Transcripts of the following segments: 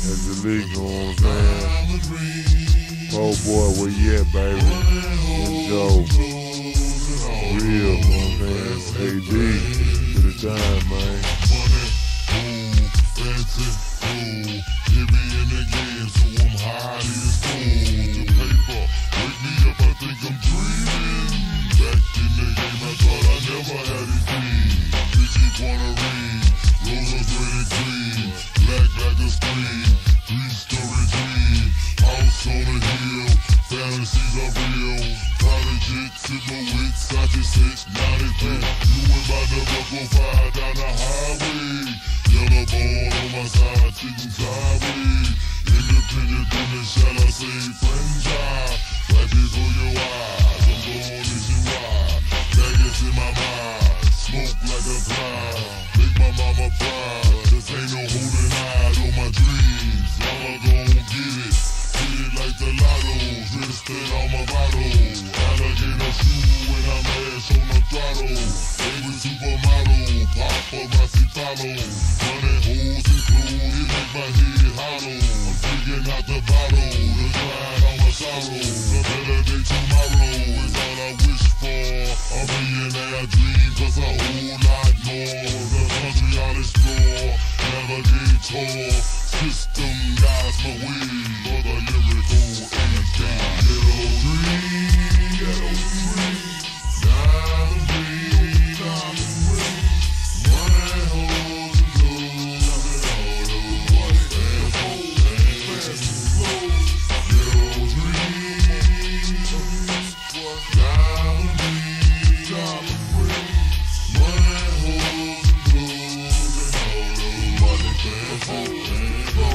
That's illegal, you know what I'm saying? Oh boy, where you at, baby? And Joe. Real, you know what I'm saying? AD, to the time, man. Money, fancy, hit me in the game, so I'm high as gold. The paper, wake me up, I think I'm dreaming. Back in the game, I thought I never had it clean. Bitches wanna ring, roses red and green, black like a screen, 3-story dream, house on a hill, fantasies are real. College hits in my wits, I just said, not it fit. You went by the buckle fire down the highway. Yellow ball on my side, chicken sideways. Independent business, shall I say, franchise. Right before your eyes, I'm going nationwide. Maggots in my mind, smoke like a cloud. Make my mama proud, this ain't no holding out on my dreams. I'ma gon' get it like the lotto. Twisted on my bottle, alligator shoe when I'm ass on the throttle. Favorite supermodel, paparazzi follow. Running holes and crew, it make my head hollow. I'm drinking out the bottle, the ride on my sorrow. A better day tomorrow is all I wish for. A millionaire dream, cause a whole lot more. The country I'll explore, navigate tour. System guides my way, for the lyrical and ghetto dream, ghetto dream. Diamond ring, diamond ring. Money, hoes, and clothes, and all those money fast and slow. Ghetto dream, diamond ring, diamond ring. Money, hoes, and clothes, and all those money fast and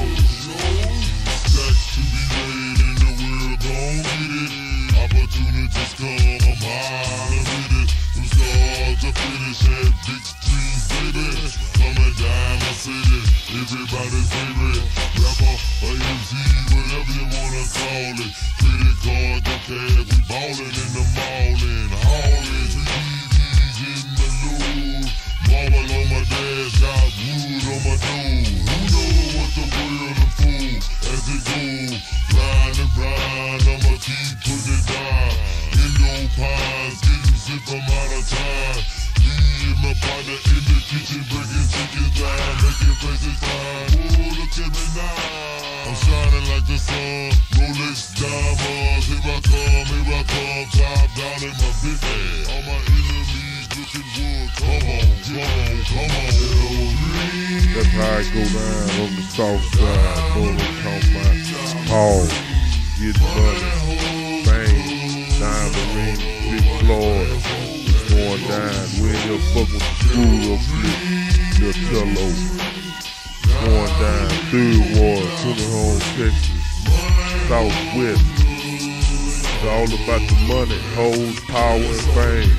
stacks to be made in the world, gon' get it. Opportunities come, I'm hard to hit it. From start to finish, had big dreams, baby. Come and dine my city, everybody's favorite. Rapper, or MC, whatever you wanna call it. Credit card, the cash, we ballin' in the mallin'. Haulin', 3 DVs in the load. Marble on my dash, got wood on my door. Who know what the world is for? As it go, grind and grind, I'ma keep putting it down. Indo pies, getting sick from out of time. Me and my partner in the kitchen, breaking chicken down, making faces fine. Oh, look at me now, I'm shining like the sun. Rolex diamonds, here I come, top down in my big bag. All my enemies looking wood, come on. That's how it go down on the south side. Know what I'm talking about? Paul, get money, bang, diamond ring, big Floyd. It's going down. We ain't here fuck with the screw up flip, the cello. Going down, 3rd Ward, Trinity Home, Texas, Southwest. It's all about the money, hoes, power, and fame.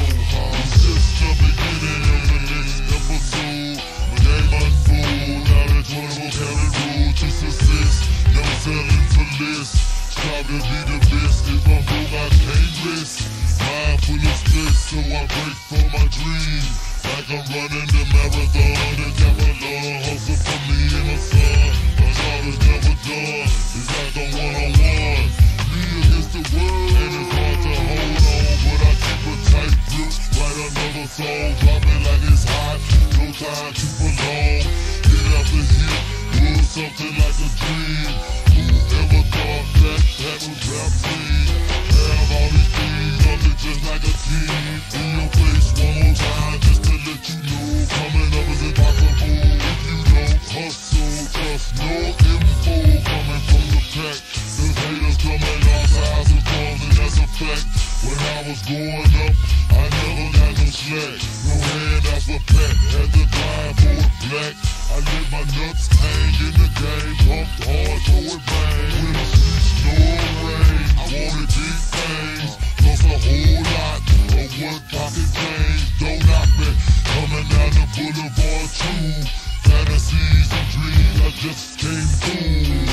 Selling for less, strive to be the best. If I'm broke, I can't rest. Mind full of stress, so I break for my dream. Like I'm running the marathon, the Capital hustle for me and my son. My job is never done, it's like a one-on-one. Me against the world, and it's hard to hold on, but I keep a tight grip. Write another song, drop it like it's hot. No time to prolong. Hit after hit, do something like a dream. Whoever thought that was rap scene? Have all these things under just like a team. In your face one more time just to let you know coming up is impossible. If you don't hustle, trust no info coming from the pack. There's haters coming all sides and forms, and that's a fact. When I was growing up, I never got no slack. No handouts for pack, had to grind for it black. I let my nuts hang in the game, pumped hard, throw it bang. When the streets know rain, I wanted big things, plus a whole lot of one pocket change. Don't knock me, coming down the boulevard too. Fantasies and dreams, I just came through.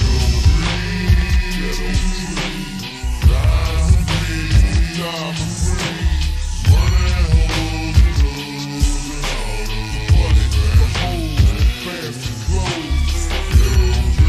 Diamond ring, diamond ring. Money, hoes, and clothes, and all those money fast and clothes.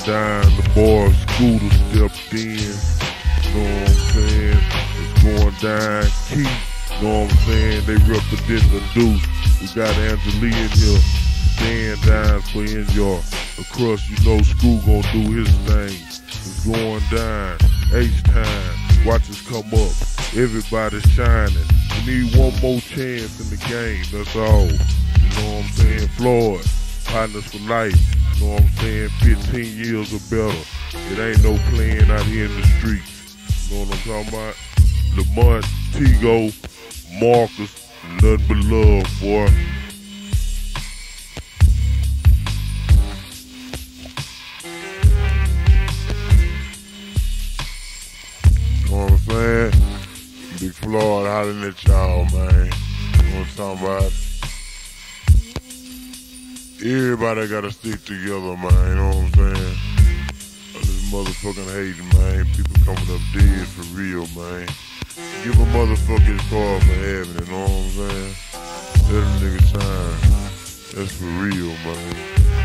down, the boy Scooter stepped in. Know what I'm saying? It's going down. Keith, know what I'm saying? They represent the Deuce. We got Angelie in here. Stand down for Enjoy. Of course, you know School gonna do his thing. It's going down. H-time. Watch us come up. Everybody's shining. We need one more chance in the game. That's all. You know what I'm saying? Floyd, partners for life. You know what I'm saying? 15 years or better. It ain't no playing out here in the streets. You know what I'm talking about? Lamont, Tigo, Marcus, nothing but love, boy. You know what I'm saying? Big Floyd hollering at y'all, man. You know what I'm talking about? Everybody gotta stick together, man. You know what I'm saying? This motherfucking hating, man. People coming up dead for real, man. Give a motherfucker his car for having it, you know what I'm saying? Let a nigga shine. That's for real, man.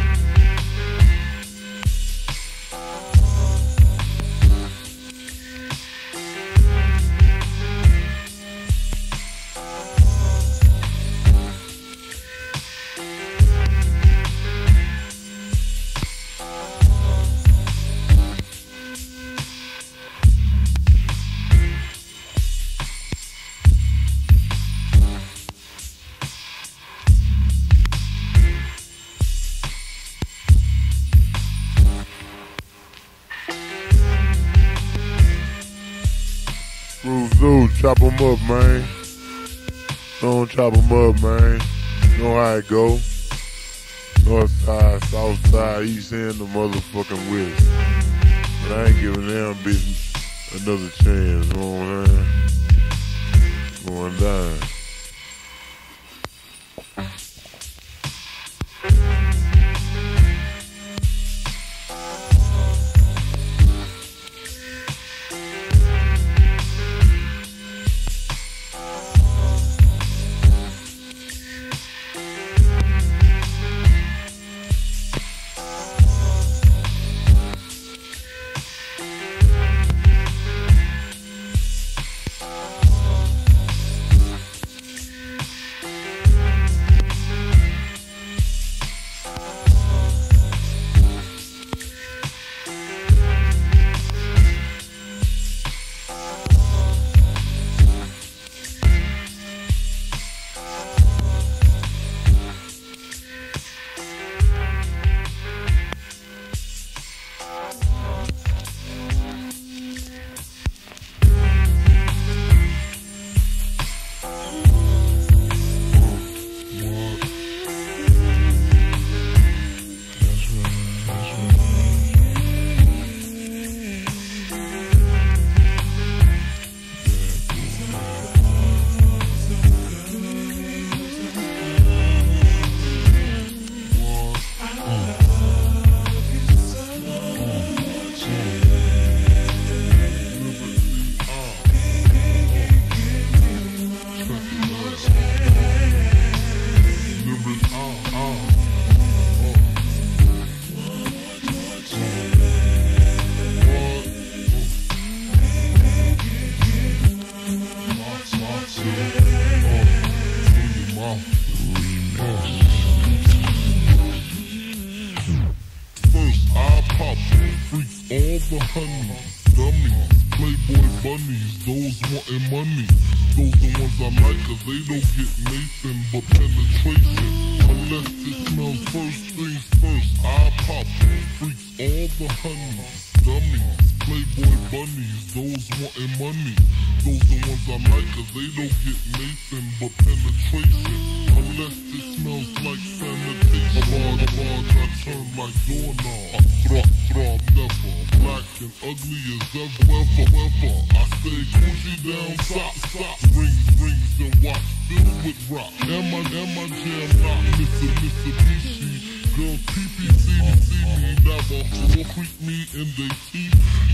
Zoo, chop them up, man. Don't chop them up, man. Know how it go. North side, south side, east end, the motherfucking west. But I ain't giving them bitch another chance, you know what I'm saying? Going down. the honeys, dummies, playboy bunnies, those wanting money. Those the ones I like, cause they don't get nothing but penetration. Unless it smells first things first, I pop freaks all the honeys, dummies, playboy bunnies, those wanting money. Those the ones I like, cause they don't get nothing but penetration. Unless it smells like sanitation. A barge I turn like doorknob. Throb never, black and ugly as ever. I stay Gucci down, socks, rings and watch filled with rock. Am I jam not Mitsubishi? Girls see me, never will creep me in they teeth.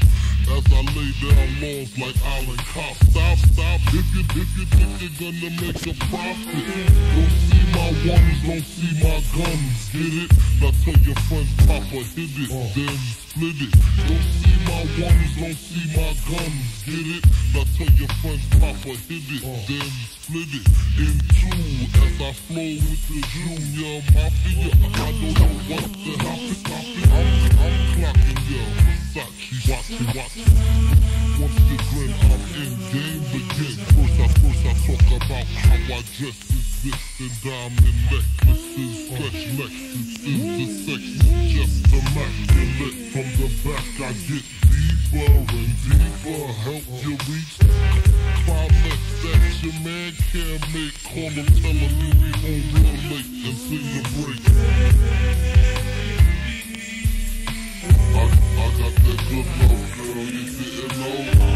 As I lay down laws like Island Cop. Stop, if you think you're gonna make a profit. Don't see my ones, don't see my guns, get it? Now tell your friends, Papa hit it, then split it. Don't see my ones, don't see my guns, get it? Now tell your friends, Papa hit it, then split it in two as I flow with the Junior Mafia. I don't know what the happen. I'm clocking ya, Versace, watch. Once you grin, I'm in game again. First I talk about how I dress is this and diamond necklaces, fresh Lexus is the sex, just immaculate. From the back I get deeper and deeper, help you reach climax that your man can't make. Call him, tell him you be home real late and sing the break. I got that good love, girl, you didn't know.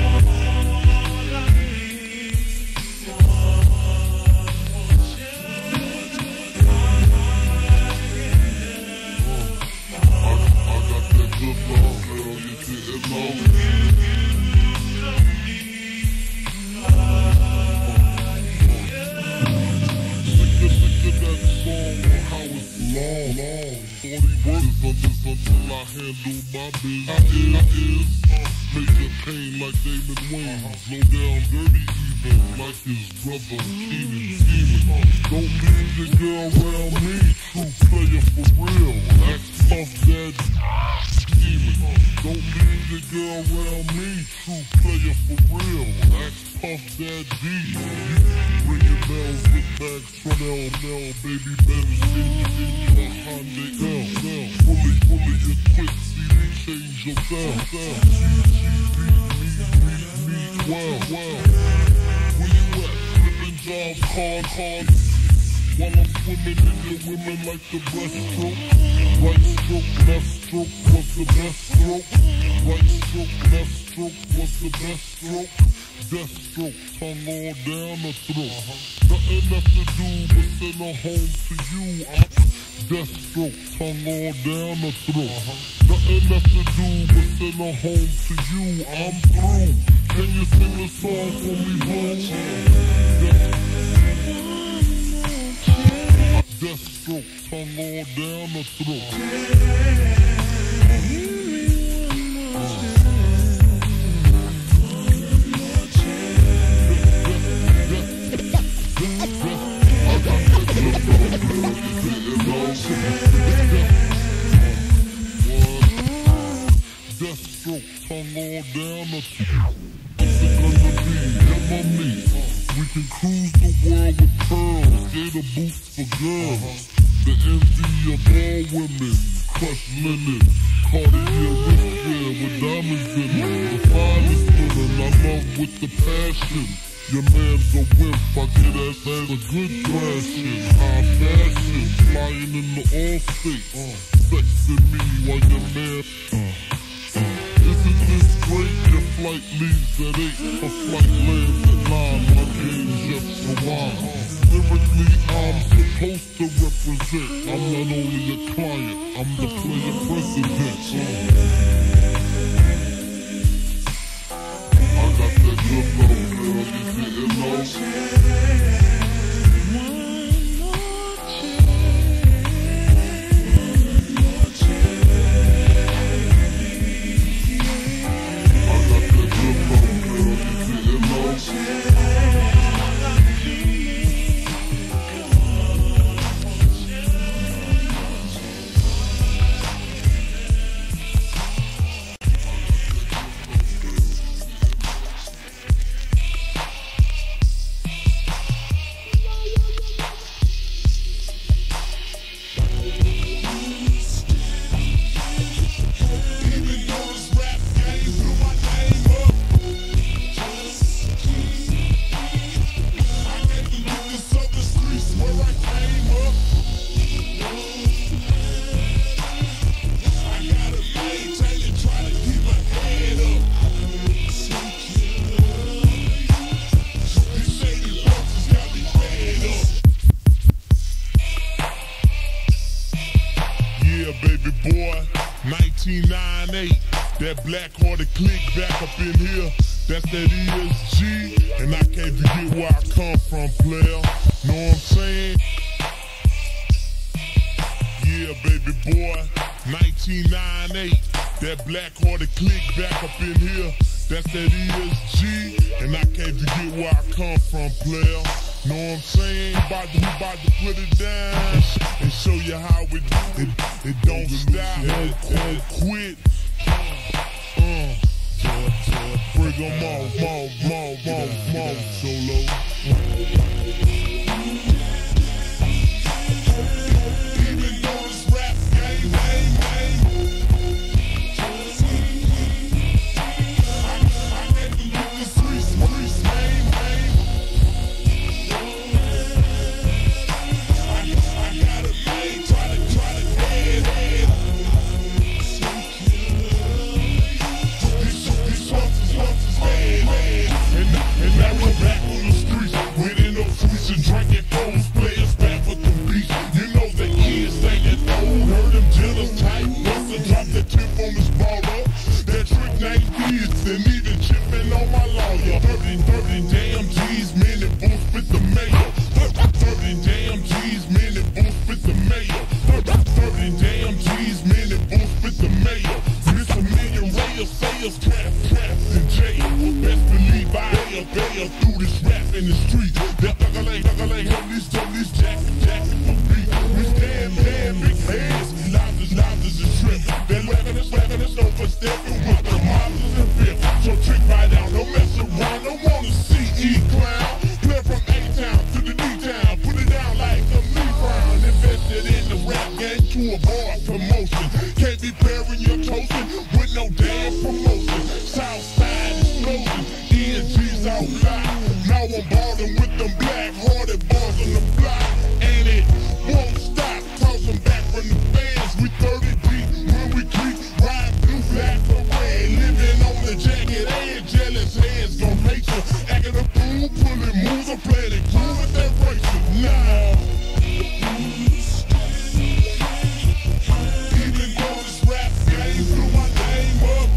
Until I handle my business. Major pain like Damon Wayans. Slow down dirty even like his brother Keenan scheming. Don't leave your girl around me, true player for real. Act Puff Daddy scheming. Don't leave your girl around me, true player for real. Act Puff Daddy. Bringing bells with bags from L&L, baby Benz in your Hyundai L. Fully equipped, CD change your style. Me, wow. Where you at? Flipping jobs, hard. While I'm swimming in your women like the breaststroke. Right stroke, left stroke was the best stroke. Right stroke, left stroke was the best stroke. Death stroke, tongue all down the throat. Nothing left to do but send her home to you. Death stroke, tongue all down the throat. Nothing left to do but send her home to you. I'm through. Can you sing a song for me, home? Death stroke, tongue all down the throat. Deathstroke, tongue all down the throat. What's it gonna be? Him or me? We can cruise the world with pearls, gator boots for girls. The envy of all women, crushed linen, Cartier wristwear with diamonds in it. The finest women I love with the passion. Your man's a wimp, I get that as a good thrashing. High fashion, flying in the all states. Sexing me while your man. Isn't this great? Your flight leaves at 8, her flight lands at 9. My game's just for wine. Lyrically, I'm supposed to represent. I'm not only a client, I'm the player president. I got that good love, girl, you didn't know. Baby boy, 1998, that black-hearted click back up in here. That's that ESG, and I can't forget where I come from, player. Know what I'm saying? Yeah, baby boy, 1998, That black-hearted click back up in here. That's that ESG, and I can't forget where I come from, player. Know what I'm saying? We about to put it down and show you how it don't stop, it quit. Bring them on, Solo. Through this rap in the street, that help these jack for beat. We stand big heads, lives is a trip. They're wagging us overstepping with the models and fifth. So trick right out, don't mess around, don't wanna see E-Clown. Play from A-Town to the D-Town, put it down like a Lee Brown. Invested in the rap game to avoid promotion. Can't be pairing your toasting with no damn promotion. Southside explosion, ENG's out loud. Now I'm ballin' with them black-hearted boys on the block, and it won't stop. Tossing back from the fans, we 30 deep when we creep. Ride blue, black, or red, living on the jagged edge. Jealous heads gon' hate you. Acting a fool, pulling moves, I'm playing it cool with that racer. Nah. Even though this rap game threw my name up,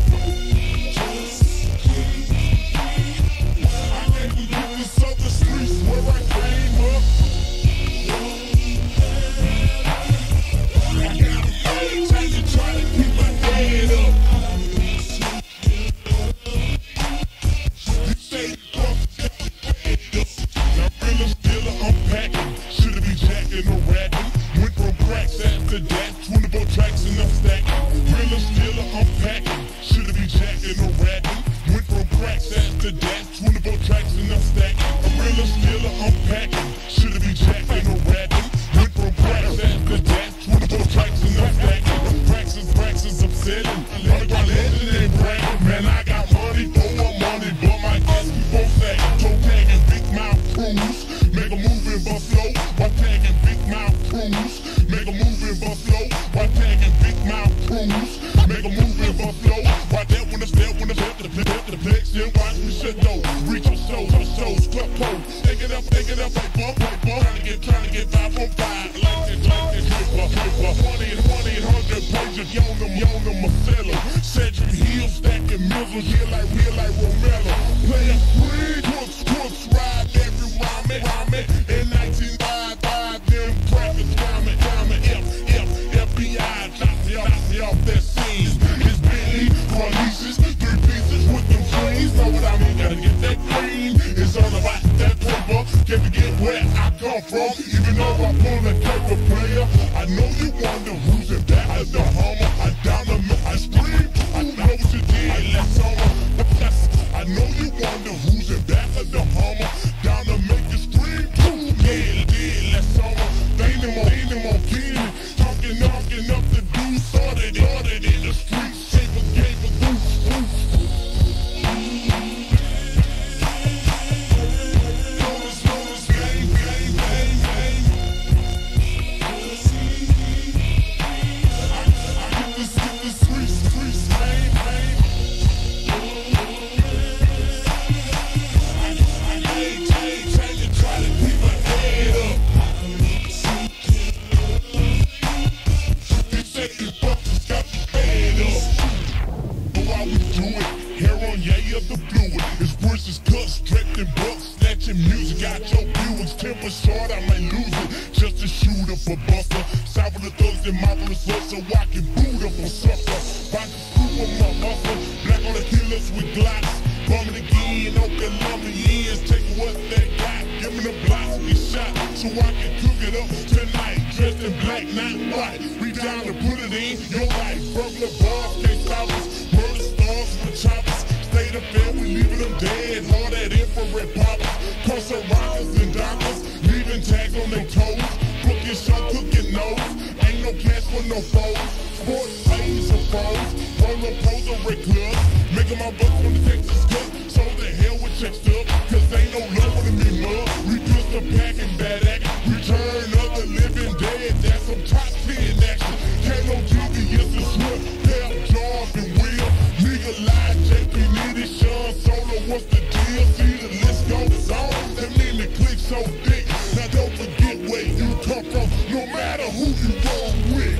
so I can cook it up tonight. Dressed in black, not white. We down to put it in your life. Burglar bars, can't stop us. Murder stars with choppers. State affair, we leaving them dead. Hard at infrared poppers. Crossing rockers and dockers. Leaving tags on their toes. Cooking show, cooking nose. Ain't no cash for no foes. Sports plays or foes. Roller pros or red clubs. Making my bucks from the Texas Cup. So the hell with check stuff. Cause ain't no love in me, mug. We just a packing bad act. Return of the living dead. That's some top 10 action. Can't no GBS and Swift. Pep, Jarve and Will. Nigga lie, JP Nitty, Sean Solo. What's the deal? See the list goes on. That mean the click so thick. Now don't forget where you come from. No matter who you roll with.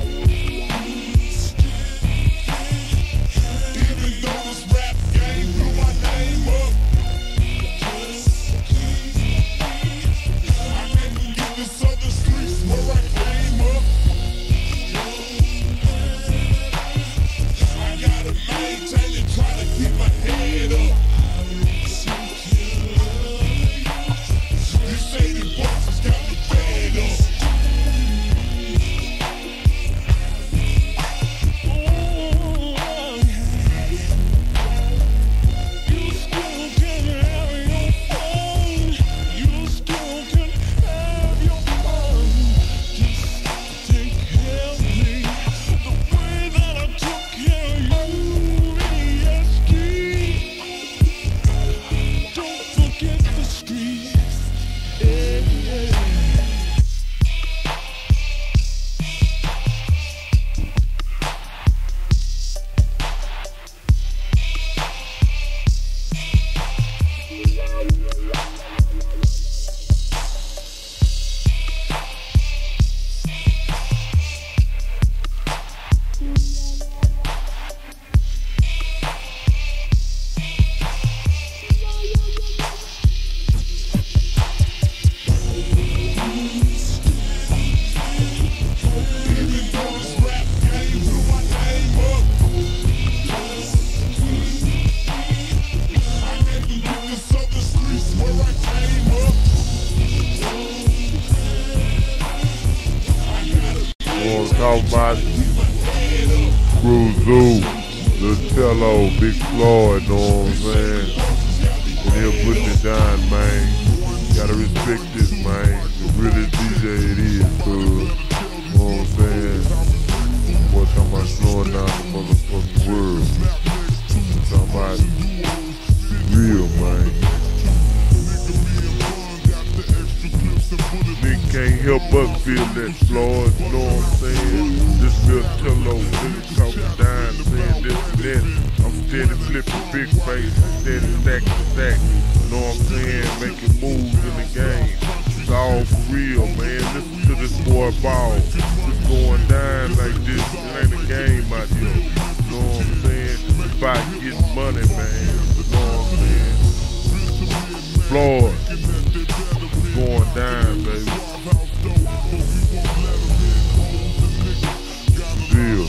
Cruzu, Lutello, Big Floyd, know what I'm saying? And he'll put it down, man. Gotta respect this, man. The realest DJ it is, cuz. Know what I'm saying? Boy, talking about slowing down the motherfucking world. Talking about real, man. Nigga can't help but feel that Floyd, you know what I'm saying? This Lutello, nigga talking down, saying this and that. I'm steady flipping big face, steady stack to stack. You know what I'm saying? Making moves in the game. It's all for real, man. Listen to this boy ball. It's going down like this. It ain't a game out here. You know what I'm saying? It's about getting money, man. You know what I'm saying? Floyd, it's going down, baby. Deal.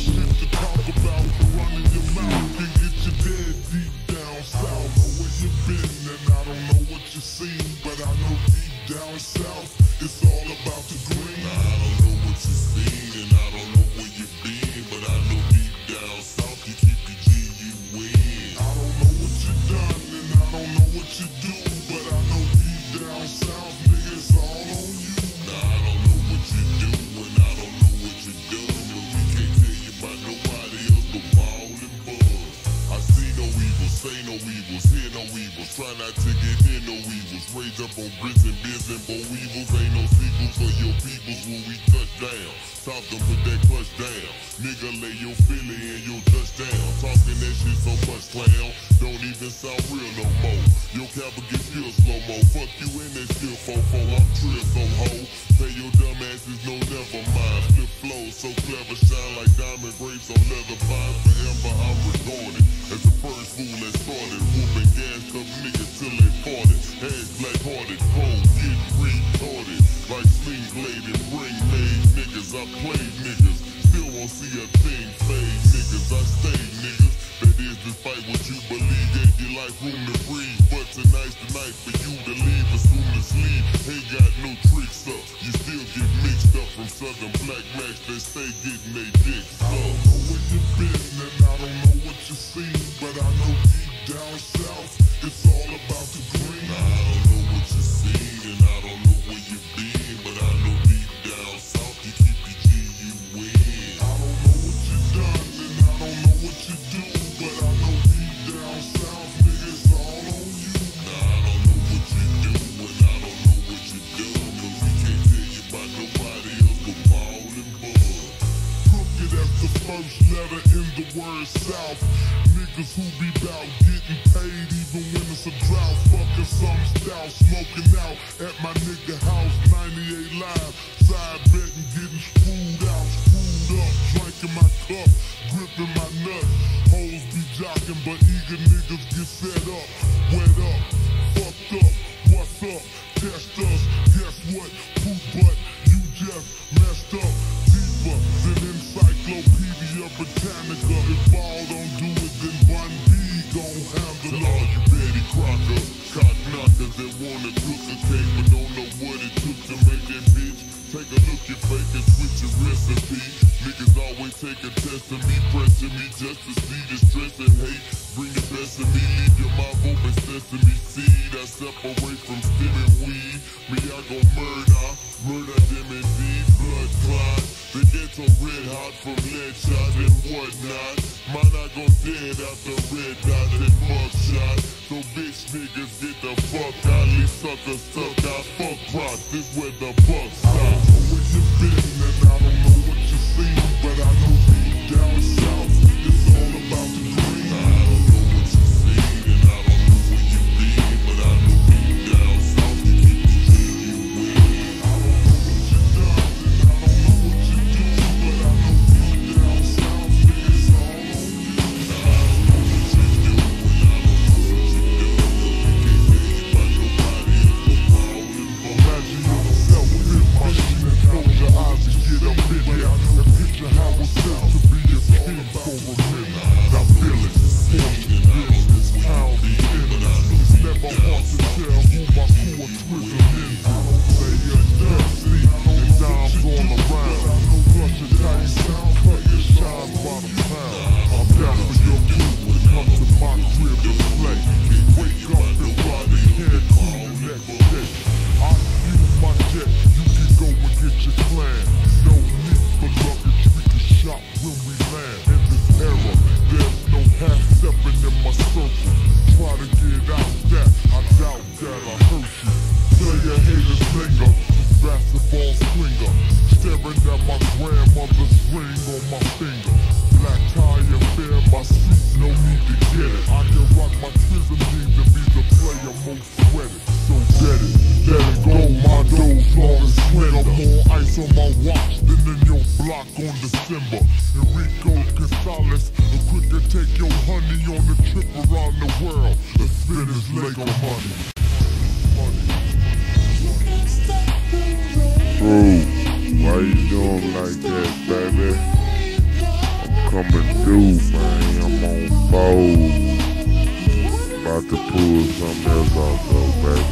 Down south, it's all about the green. I don't know what you've seen and I don't know where you've been, but I know deep down south you keep your G-U-N. I don't know what you done and I don't know what you do, but I know deep down south, nigga, it's all on you. Nah, I don't know what you do and I don't know what you do, but we can't tell you about nobody else but ball and buzz. I see no evil, say no evils, hear no evils, try not to get in no evils. Rage up on bricks and biz and bow weevils. Ain't no sequels for your peoples when we touch down. Stop them, put that clutch down. Nigga, lay your Philly and your touchdown. Talking that shit so much, clown. Don't even sound real no more. Your cap will get still slow-mo. Fuck you in that still fofo. I'm trill some hoe. Pay your dumb asses, no never mind. Flip flow so clever, shine like diamond grapes on leather pines. Forever I'm regarded as the first fool that started. Whooping gas cup niggas till they farted. Heads black-hearted, cold, get retarded. Like sling blade and ring made niggas. I played niggas, still won't see a thing fade niggas. I stayed niggas, that is despite what you believe. Gave your life room to breathe, but tonight's the night for you to leave as soon as sleeve, ain't got no tricks up. You still get mixed up from Southern Black Max, they stay getting they dicks up. I don't know where you been and I don't know what you seen, but I know deep down south, it's all about the green. I don't know what you seen and I don't know where you been, but I know deep down south, you keep your G-U-N. I don't know what you done and I don't know what you do, but I know deep down south, nigga, it's all on you. I don't know what you do and I don't know what you do, cause we can't tell you about nobody else but Paul and Bud. Crooked as the first letter in the word South. Niggas who be bout getting paid even when it's a drought. Fucking some stout, smoking out at my nigga house, 98 Live. Side betting, getting screwed out, screwed up, drinking my cup, gripping my nuts. Hoes be jocking, but eager niggas get set up, wet up, fucked up. What's up? Test us. Guess what? Poop butt, you just messed up. Deeper than Encyclopedia Britannica. If Ball don't do it, then Bun B gon' handle it. All you Betty Crocker, cock knockers that wanna cook a cake but don't know what it took to make that bitch. Take a look at fake and switch your recipe. Niggas always take a test of me, pressing me just to see the stress and hate. Bring the best of me, leave your mouth open, sesame seed. I separate from stimming weed. Me, I gon' murder them indeed. Blood clot, they get so red hot from lead shots and whatnot. Mine I gon' dead after red dot and mugshot. So bitch niggas get the fuck out, these suckers suck out. Fuck props, this where the buck stop. I don't know where you been and I don't know what you seen, but I know deep down south, it's all about the green. I don't know what you seen and I don't know where you been, but I know deep down south, you keep the G-U-N. I don't know what you done and I don't know what you do, but I know deep down south, nigga, it's all on you. I don't know what you do and I don't know what you do, but you can't tell you about nobody else but Paul and Bud. Imagine yourself in my shoes, close your eyes and get up in here, and picture how it feels to be a king for a minute. Now feel it, portion business, pound the end. It's never hard to tell who my crew are twizzling into. Say you're thirsty, and dimes all around. Flush your tight, cut your shine by the pound. I'm down for your crew to come to my crib and play. Wake up and ride the head crew the next day. I use my jet, you can go and get your clan. No need for luggage, we can shop when we land. In this era, there's no half stepping in my circle. Try to get out that, I doubt that I hurt you. Player haters linger, basketball slinger. Staring at my grandmother's ring on my finger. Black tie and bear my suit, no need to get it. I can rock my prism jeans and be the player most sweated. So get it, let it go, my dough long and slender. More ice on my watch than in your block on December. Enrico Gonzalez, a quick to take your honey on the trip around the world. A spin his leg on money. Bro, why you doing like that, baby? I'm coming through, man. I'm on board. About to pull something else off, though, baby.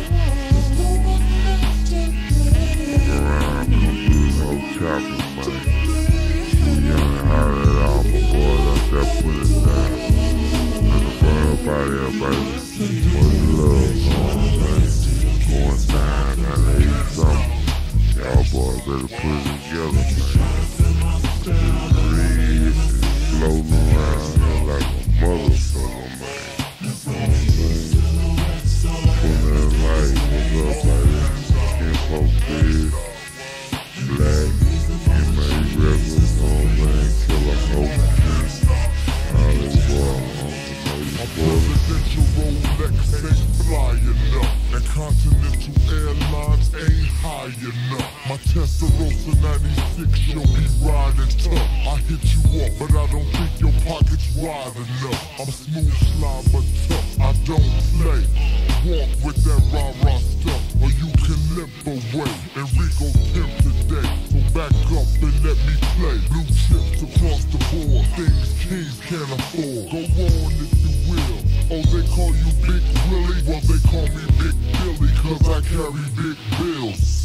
Fuck around, come through this whole chopper, man. Too young and hard at all, my boys out there put it down. Looking for everybody up, baby. Much love, you know what I'm saying? Going down, gotta eat something. Y'all boys better put it together, man. Breathe, floating around here like a motherfucker, man. You know what I'm saying? Putting in life, what's up, baby? Kinfolk Fed, Black, M.A. Records, you know what I'm saying? Killer Hope, all these boys, my presidential Rolex ain't flying up, and Continental Airlines ain't high enough. My Testarossa 96, you'll be riding tough. I hit you up, but I don't think your pocket's wide enough. I'm smooth, slide, but tough, I don't play. Walk with that rah-rah stuff, or you can limp away. Enrico Pimp today, so back up and let me play. Blue chips across the board, things kings can't afford. Go on if you will. Oh, they call you Big Willie? Well, they call me Big Billy, cause I carry big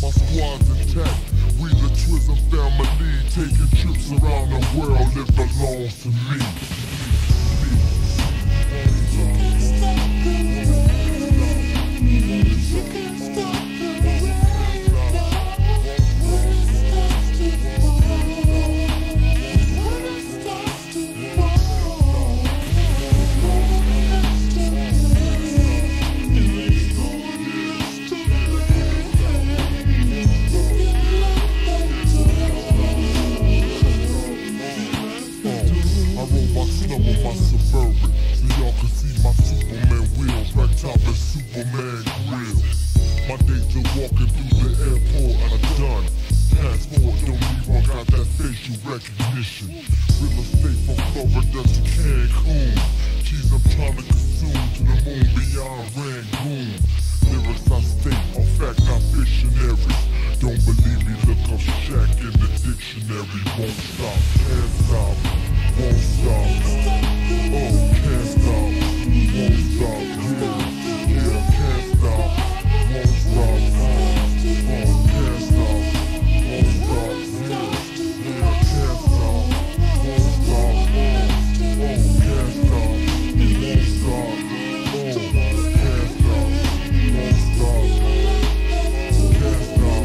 my squad's intact. We the Twism family, taking trips around the world, it belongs to me. My Suburban, so y'all can see my Superman wheels, right top of Superman grill. My days of walking through the airport and I'm done. Passport don't even got that facial recognition. Real estate from Florida to Cancun. Cheese I'm trying to consume to the moon beyond Rangoon. Lyrics I state are fact, not dictionaries. Don't believe me, look up Shaq in the dictionary. Won't stop, can't stop, won't stop. Oh, can't stop, won't stop, yeah, can't stop, won't stop, can't stop, won't stop, yeah, can't stop, won't stop, can't stop, won't stop, can't stop, won't stop, can't stop,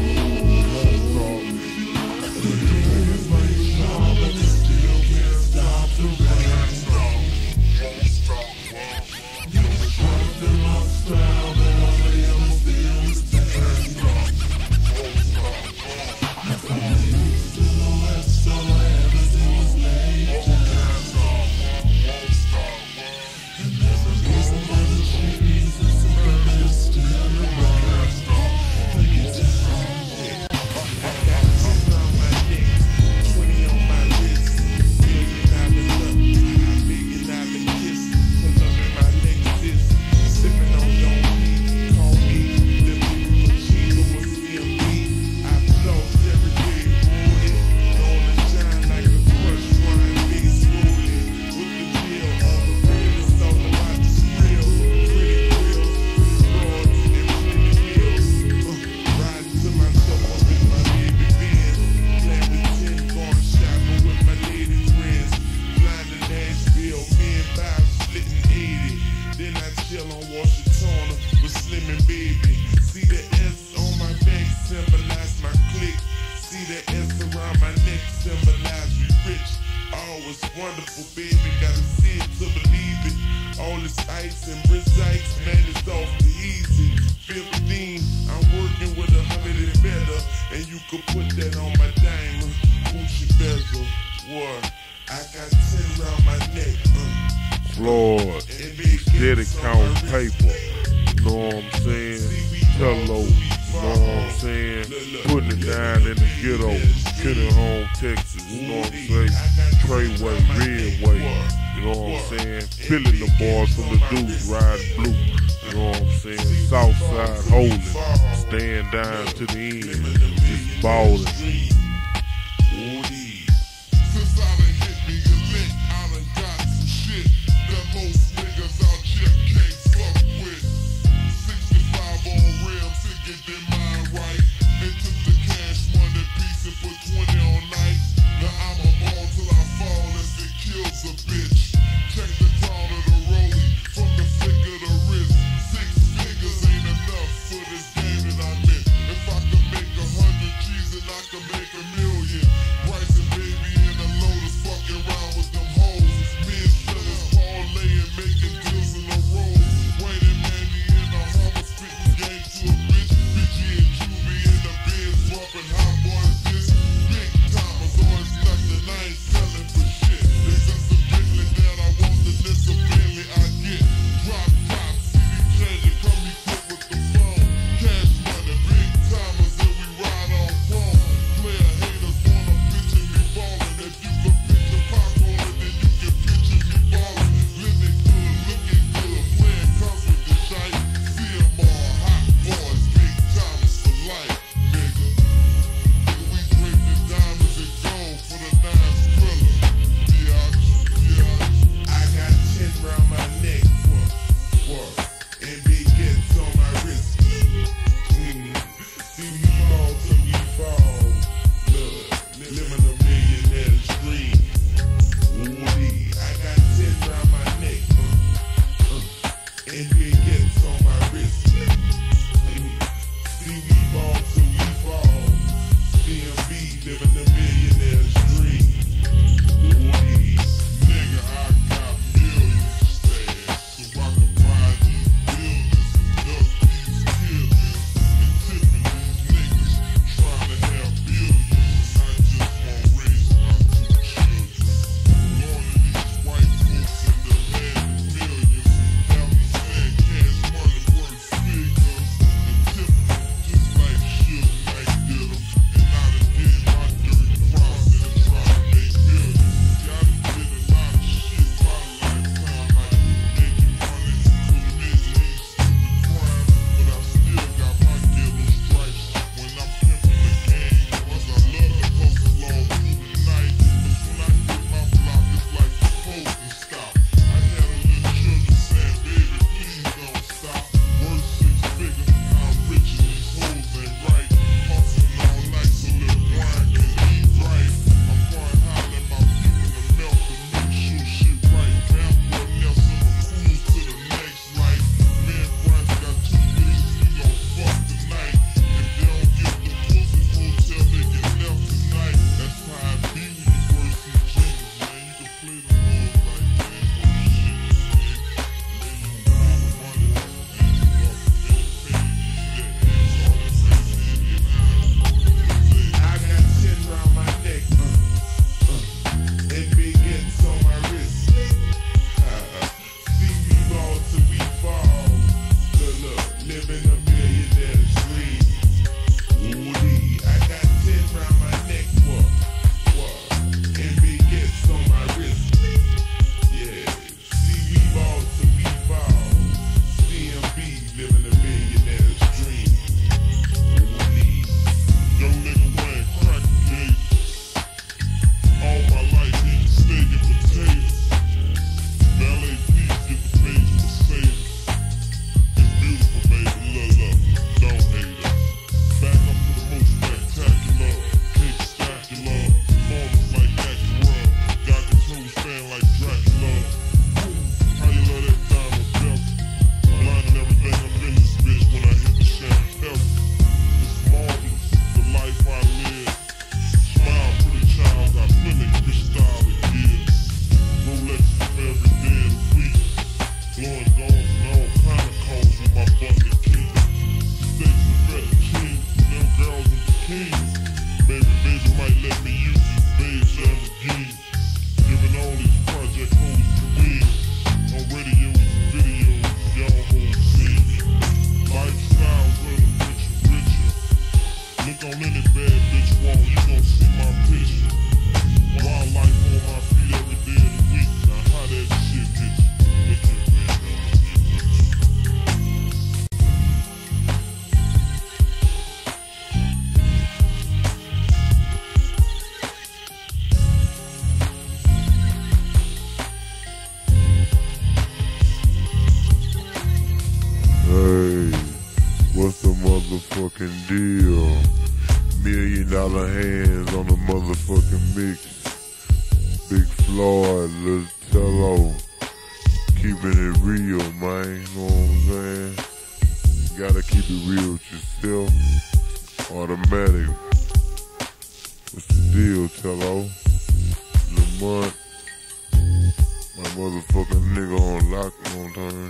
wonderful, baby, gotta see it to believe it. All this ice and Brizzites, man, it's off the easy. 15, I'm working with 100 and better, and you could put that on my diamond. Gucci bezel, what? I got 10 around my neck. Floyd, steady count paper. You know what I'm saying? Hello, you know what I'm saying? Putting it down in the ghetto, Kitty Home, Texas. You know what I'm saying? Treyway, Redway. You know what I'm saying? Filling the bars from the dudes riding blue. You know what I'm saying? Southside holding, staying down to the end, just balling. Since I done hit me a lick, I done got some shit that most niggas out here can't fuck with. 65 on rims to get their mind right. They took the cash money piece and put 20 on night. Now I'm a ball till I fall as it kills a bitch. Check the crown of the rollie from the flick of the wrist. 6 figures ain't enough for this game that I'm in. If I could make 100 G's and I could make gets on my wrist. See we ball till we fall. DMB living the millionaire's dream. Nigga, I got millions stash, so I can buy these buildings and duck these killers and tipping these niggas trying to have billions. I just want to raise my 2 children. All of these white folks in the land of millions have me saying cash money worth figures and tipping them just like Suge Knight did them. And I done did my dirty process trying to make millions. See, I done did a lot of shit my lifetime, like making money, committing these stupid crimes, but I still got my ghetto stripes when I'm pimping the game. Cause I love to hustle all through the night, cause when I hit my block, it's like the pole can stop. I had a little children saying, baby, please don't stop. Worth 6 figures, I'm rich and these hoes ain't right. Hustling all night so little Brian can eat right. I'm going holler at my people to melt to make sure shit right. Passport Nelson will cruise to the next life. Me and Brian got 2 days, we gon' fuck tonight. If they don't get the pussy hotel, they get left tonight. That's how it be when you work some jingles, man. You can play the rules like they ain't no shit, man. $1 million money, and up, man. Pay you that ass all crazy in your eye. I got 10 round my neck, and big ends on my wrist. See me ball till we fall. Look, living a millionaire's dream. Woody, I got 10 round my neck, what? And big ends on my wrist. Yeah, see me ball till we fall. DMB living a millionaire's dream. Woody, young nigga wearing crack gates. All my life eating steak and potatoes. Valet Peace get the page Mercedes. It's beautiful, baby, love, don't hate us. Back up for the most spectacular. Cake spectacular. Performance like Acura. Got the toes stand like Dracula. How you love that diamond belt? Blinding everything up in this bitch when I hit the champagne. It's marvelous, the life I live. Smile, pretty child, got plenty crystal to give. Rolex for every day of the week. Blowing goals and all kind of calls with my bucket key. Steaks and fettuccine, them girls in bikinis. Baby might let me use this beige Lamborghini. Giving all these project hoes careers. On radios and videos, y'all hoes see. Lifestyles of the rich and richer. Look on any bad bitch wall, you gon' see my picture. Wildlife on my feet every day of the week. Now how that shit get you? Look at Hey, what's the motherfucking deal? $1 million hands on the motherfucking mix. Big Floyd, Lil Tello, keeping it real, man. You know what I'm saying? You gotta keep it real with yourself. Automatic. What's the deal, Tello? Lamont, my motherfucking nigga on lock, you know what I'm saying?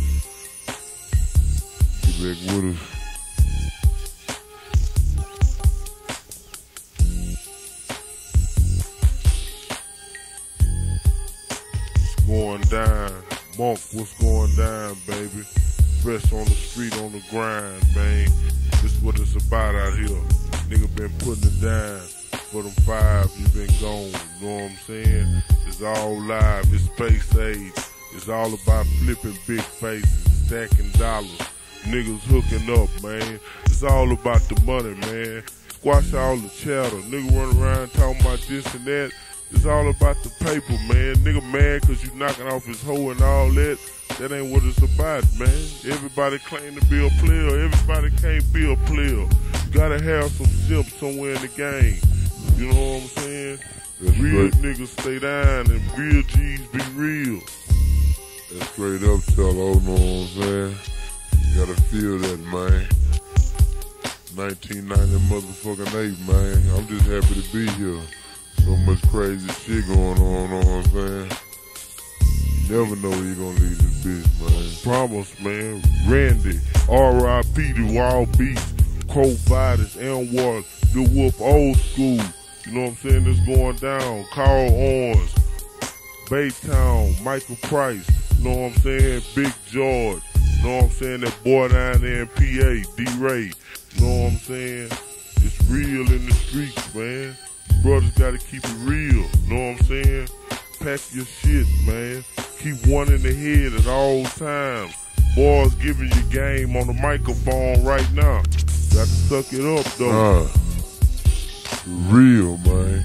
Get back with us. Going down, Monk, what's going down, baby? Fresh on the street, on the grind, man. This is what it's about out here. Nigga been putting it down for them 5, you been gone, you know what I'm saying? It's all live, it's space age. It's all about flipping big faces, stacking dollars, niggas hooking up, man. It's all about the money, man. Squash all the chatter, nigga run around talking about this and that. It's all about the paper, man. Nigga mad cause you knocking off his hoe and all that. That ain't what it's about, man. Everybody claim to be a player. Everybody can't be a player. You gotta have some simp somewhere in the game. You know what I'm saying? That's real right. Niggas stay down and real G's be real. That straight up cello, know what I'm saying? Gotta feel that, man. 1990 motherfucking 8, man. I'm just happy to be here. So much crazy shit going on, know what I'm saying? You never know where you gonna leave this bitch, man. Promise, man. Randy, R.I.P. to Wild Beats, Crow Fighters, M-War, The Wolf, Old School. You know what I'm saying? It's going down. Carl Owens, Baytown, Michael Price. You know what I'm saying? Big George. You know what I'm saying? That boy down there in PA, D-Ray. You know what I'm saying? It's real in the streets, man. Brothers gotta keep it real. You know what I'm saying? Pack your shit, man. Keep one in the head at all times. Boys giving you game on the microphone right now. Got to suck it up, though. Real, man.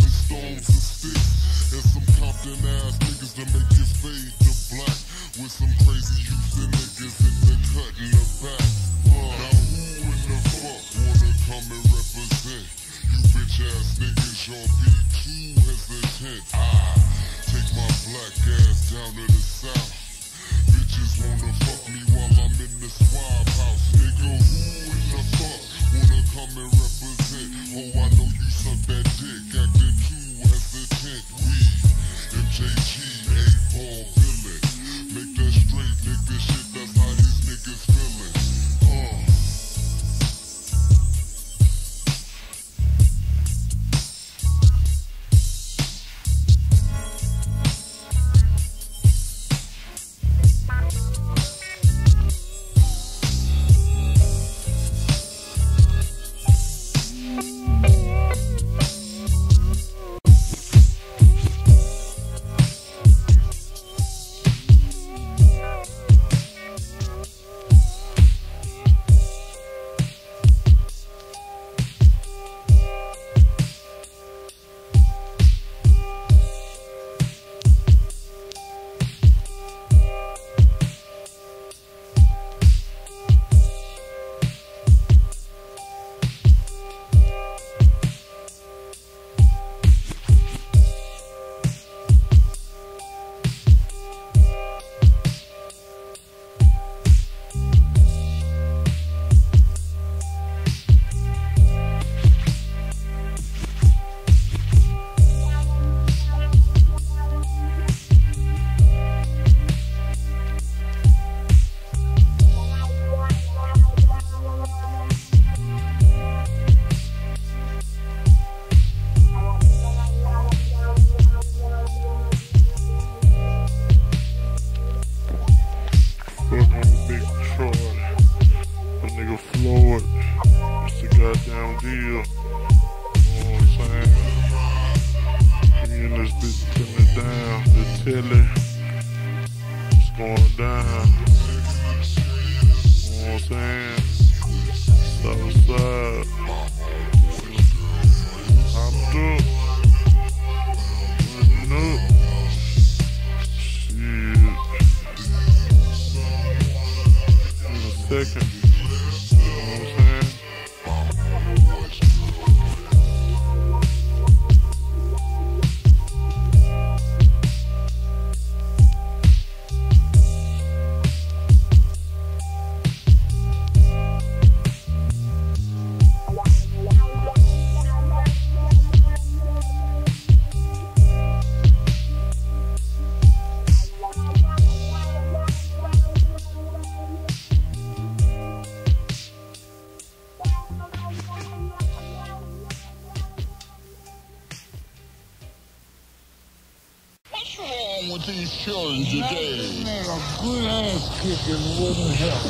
Compton ass niggas to make you fade to black with some y'all be too hesitant. I take my black ass down to the south. Bitches wanna fuck me while I'm in the swab house. Nigga, who in the fuck wanna come and represent? Oh, I know you suck that dick, acting too hesitant. We, MJG, 8-ball villain. Make that straight nigga shit, that's how these niggas feelin'. Goddamn deal. You know what I'm saying? Me and this bitch putting it down. The telly. It's going down. You know what I'm saying? Southside. I'm through. Putting up. Shit. In a second. What's wrong with these children today? A good ass kicking wouldn't help.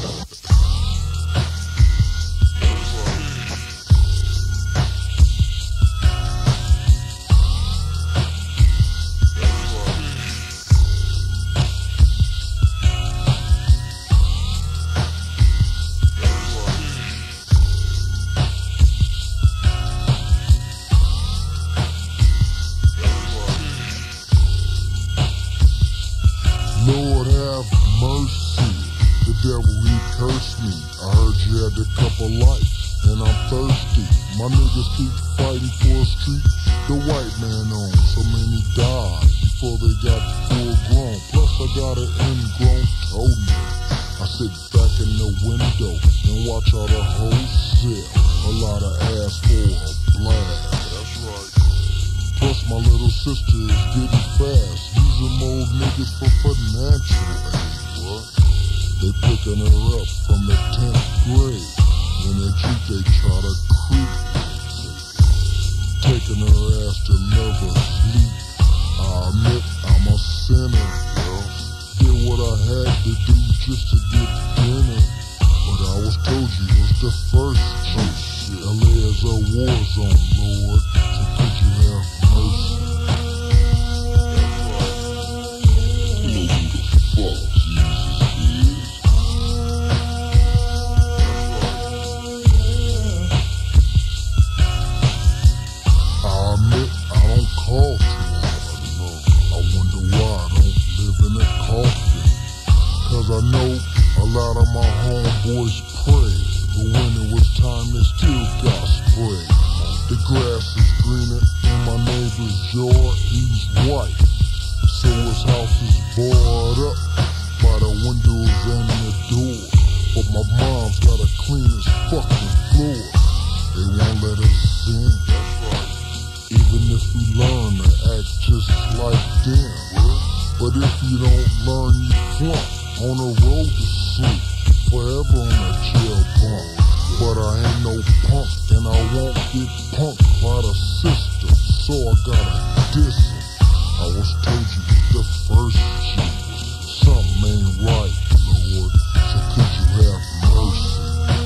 Lord have mercy, the devil he cursed me. I heard you had a couple lights, and I'm thirsty. My niggas keep fighting for a street the white man owns. So many died before they got full grown. Plus I got an ingrown toenail. I sit back in the window and watch all the hoes sell. A lot of ass for a blast. That's right. Plus my little sister is getting fast. Using old niggas for financial aid. What? They picking her up from the 10th grade. When they cheat, they try to creep. Taking her ass to love her sleep. I admit I'm a sinner, yo. Did what I had to do just to get dinner. But I was told you it was the first cheat. LA is a war zone, Lord. So could you have mercy? I know a lot of my homeboys pray, but when it was time they still got sprayed. The grass is greener in my neighbor's yard. He's white, so his house is boarded up by the windows and the door. But my mom's got a clean as fucking floor. They won't let us in. Even if we learn to act just like them. But if you don't learn, you flunk on the road to sleep, forever on a jail bunk. But I ain't no punk, and I won't get punked by the system, so I gotta diss him. I was told you the first G, something ain't right, Lord, so could you have mercy?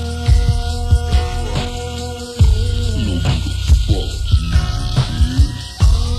You know who the fuck Jesus is.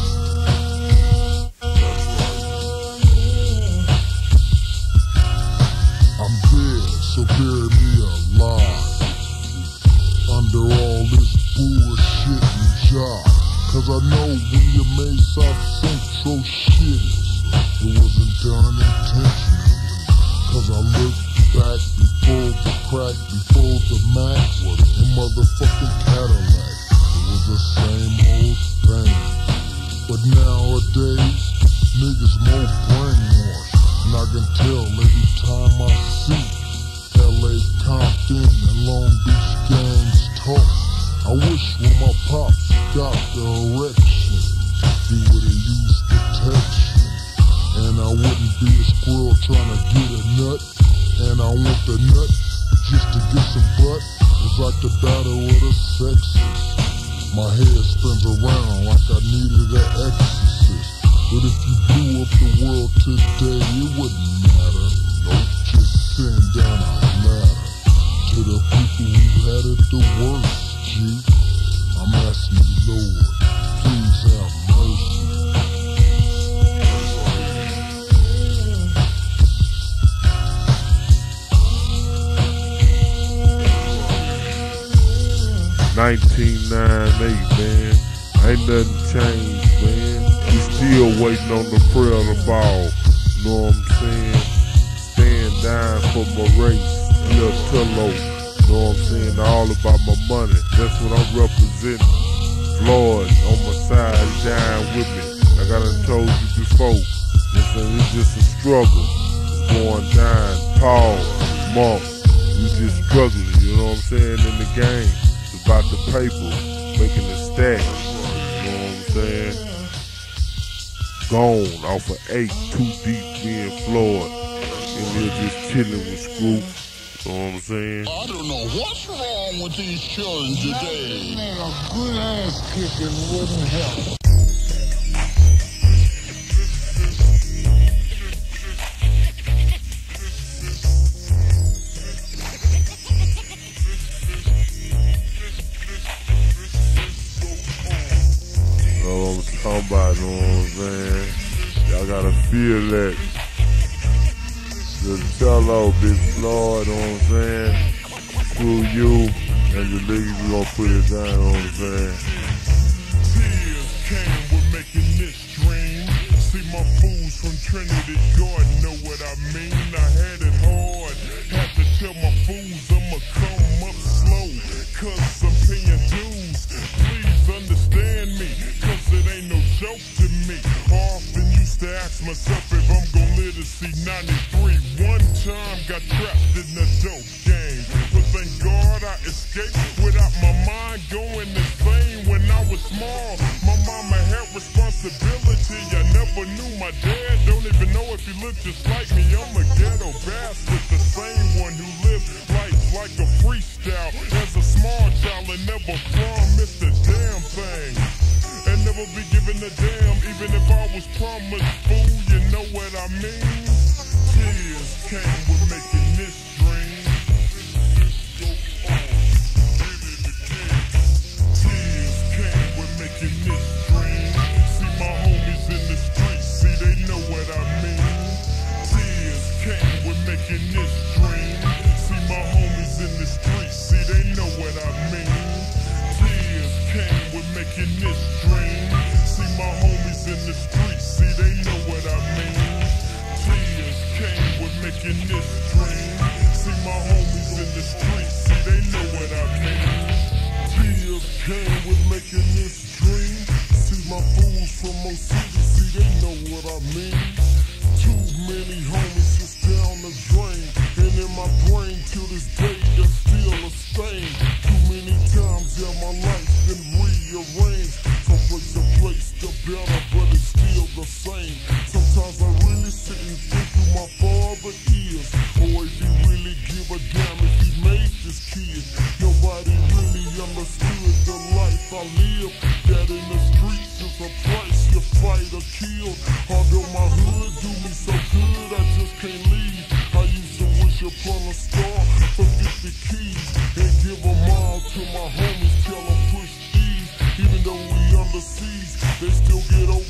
I'm dead, so bury me alive under all this bullshit and job. Cause I know when you made South Central shitty, it wasn't done intentionally. Cause I look back before the crack, before the Max, and motherfucking Cadillac. It was the same old thing. But nowadays, niggas more brainwashed. And I can tell every time I see LA, Compton, and Long Beach gangs talk. I wish when my pops got the erection, he would've used protection. And I wouldn't be a squirrel trying to get a nut. And I want the nut just to get some butt. It's like the battle of the sexes. My head spins around like I needed an exorcist. But if you blew up the world today, it wouldn't matter. Nope, just send down a ladder to the people who had it the worst, G. I'm asking you, Lord, please have mercy. 1998, man. Ain't nothing changed, man. We still waiting on the prayer of the ball. Know what I'm saying? Stand down for my race. Lil Tullo. Know what I'm saying? All about my money. That's what I'm representing. Floyd on my side, he dying with me. Like I done told you before. It's just a struggle. It's going down. Paul, Monk. We just struggling, you know what I'm saying, in the game. It's about the paper, making the stacks, you know what I'm saying? Gone off of 8, too deep being Floyd. And they're just chilling with Screw, you know what I'm saying? I don't know what's wrong with these children today. A good ass kicking wouldn't help. Talking about, you know what I'm saying? Y'all gotta feel that. The Tullo, Big Floyd, you know what I'm saying? Screw you, and the niggas, we gon' put it down, you know what I'm saying? Tears came with making this dream. See my fools from Trinity Garden know what I mean. I had it hard, had to tell my fools I'ma come up slow, cause I'm paying dues. Please understand me, cause it ain't no joke to me. Often used to ask myself if I'm gon' live to see 93. One time got trapped in the dope game, but thank God I escaped without my mind going insane. When I was small, my mama had responsibility. I never knew my dad, don't even know if he looked just like me. I'm a ghetto bastard, the same one who lived life like a freestyle. As a small child, I never promised a damn thing, and never be given a damn, even if I was promised fool, you know what I mean? Tears came with making this dream. Tears came with making this dream. See my homies in the streets, see they know what I mean. Tears came with making this dream. See my homies in the streets, see they know what I mean. Tears came with making this dream. See my homies in the streets, see they know what I mean. Tears came with making this dream. See my homies in the streets, see they know what I mean. Tears came with making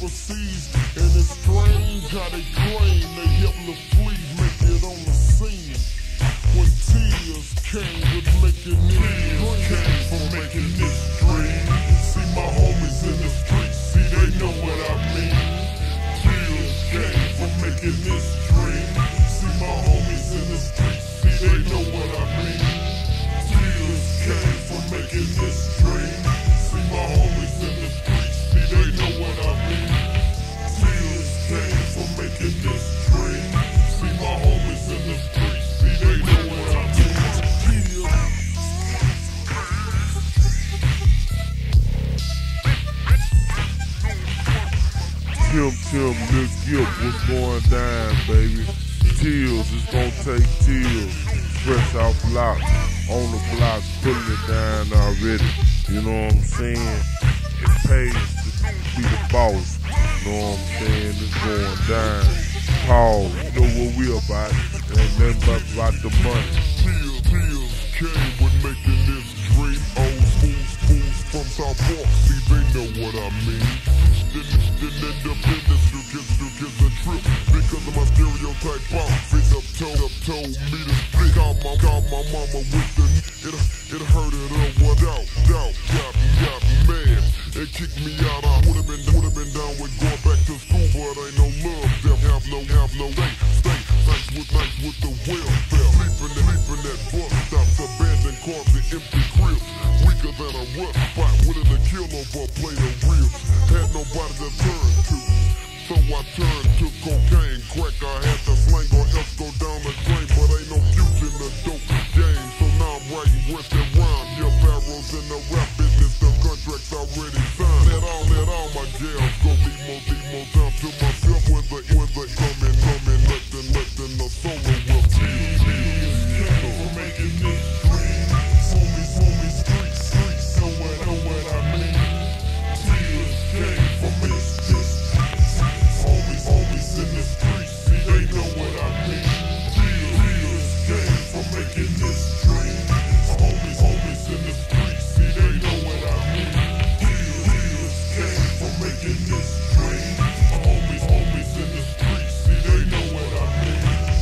overseas, and it's strange how they claim they help the fleas make it on the scene. When tears came with making this came for making this dream. See my homies in the streets, see they know what I mean. Tears came for making this dream. See my homies in the streets, see they know what I mean. Tears came for making this dream. See my homies in the streets, see they know what I mean. Tears came for making this dream. See my homies in the streets, see they know what I mean. Tim, Lil Gip, what's going down, baby? Teals, it's gonna take teals. Fresh off block, on the block, putting it down already. You know what I'm saying? It pays to be the boss. You know what I'm saying? It's going down. Paul, you know what we about. It ain't nothing about the money. Teals came with making this dream. Old fools from South Park, see they know what I mean. Then independence through kids a trip. Because of my stereotype pop, fit up told me to split. Call my mama with the it hurt it up without doubt. Got me mad. It kicked me out. I would've been down with going back to school, but ain't no love there. Have no stay nice with the welfare. Sleeping at bus stops, abandoned cars and empty cribs. Weaker than a rut spot, willing to kill over a plate of ribs. Had nobody to turn to, so I turned to cocaine. Crack I had to slang or else go down the drain. But ain't no future in the dope game, so now I'm writing worth that rhyme. Yeah, barrels in the rap business, the contracts already signed. Let all my gals go leave more time to myself when the coming, letting the solo will tears. For making this dream, homies, streets, know what I mean. Tears came for this. Homies in the streets, see they know what I mean. Tears came for making this dream. Homies in the streets, see they know what I mean. Tears came for making this dream. Homies in the streets, see they know what I mean.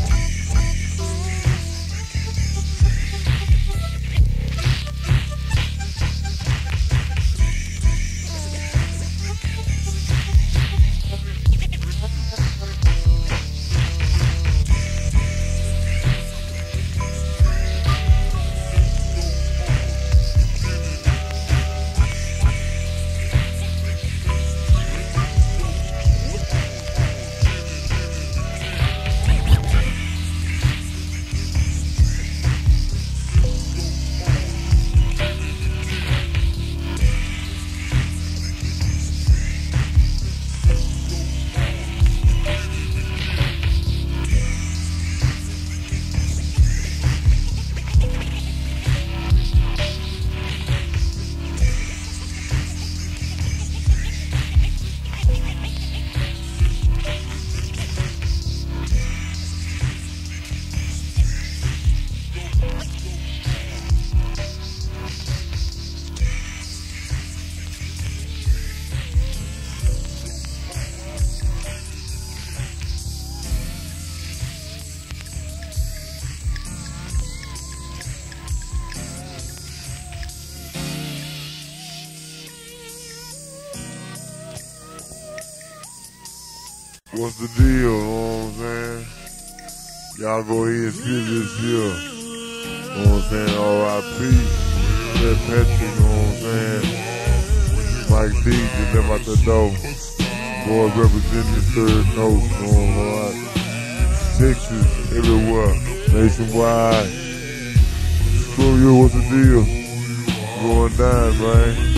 What's the deal, you know what I'm saying? Y'all go ahead and spit this here. You know what I'm saying? R.I.P. That Patrick, you know what I'm saying? Mike D just left out the door. Boys representing the third coast, you know what I'm saying? Texas, everywhere, nationwide. Screw you, what's the deal? Going down, man.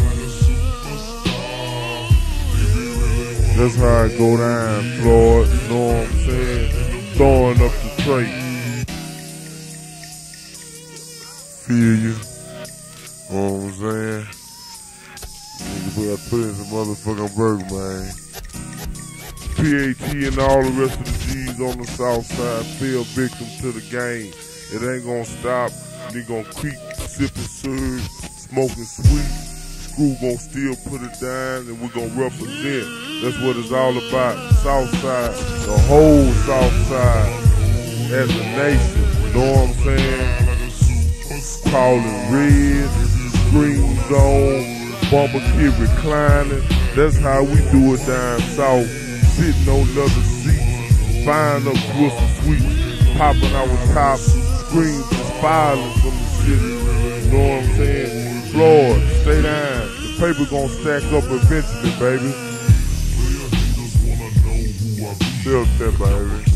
That's how it go down, Floyd, you know what I'm saying? Throwing up the tray. Feel you, know what I'm saying? Nigga, put in some motherfucking work, man. PAT and all the rest of the G's on the south side fell victim to the game. It ain't gonna stop. They gonna keep sipping surge, smoking sweet. Screw gon' still put it down, and we gon' represent. That's what it's all about. Southside, the whole Southside as a nation. You know what I'm saying? Calling red, green zone, bumper kid reclining. That's how we do it down south. Sitting on leather seats, buying up Wilson sweets, popping our tops, screams and filing from the city. You know what I'm saying? Florida, stay down. The paper gonna stack up eventually, baby. Feel that, baby.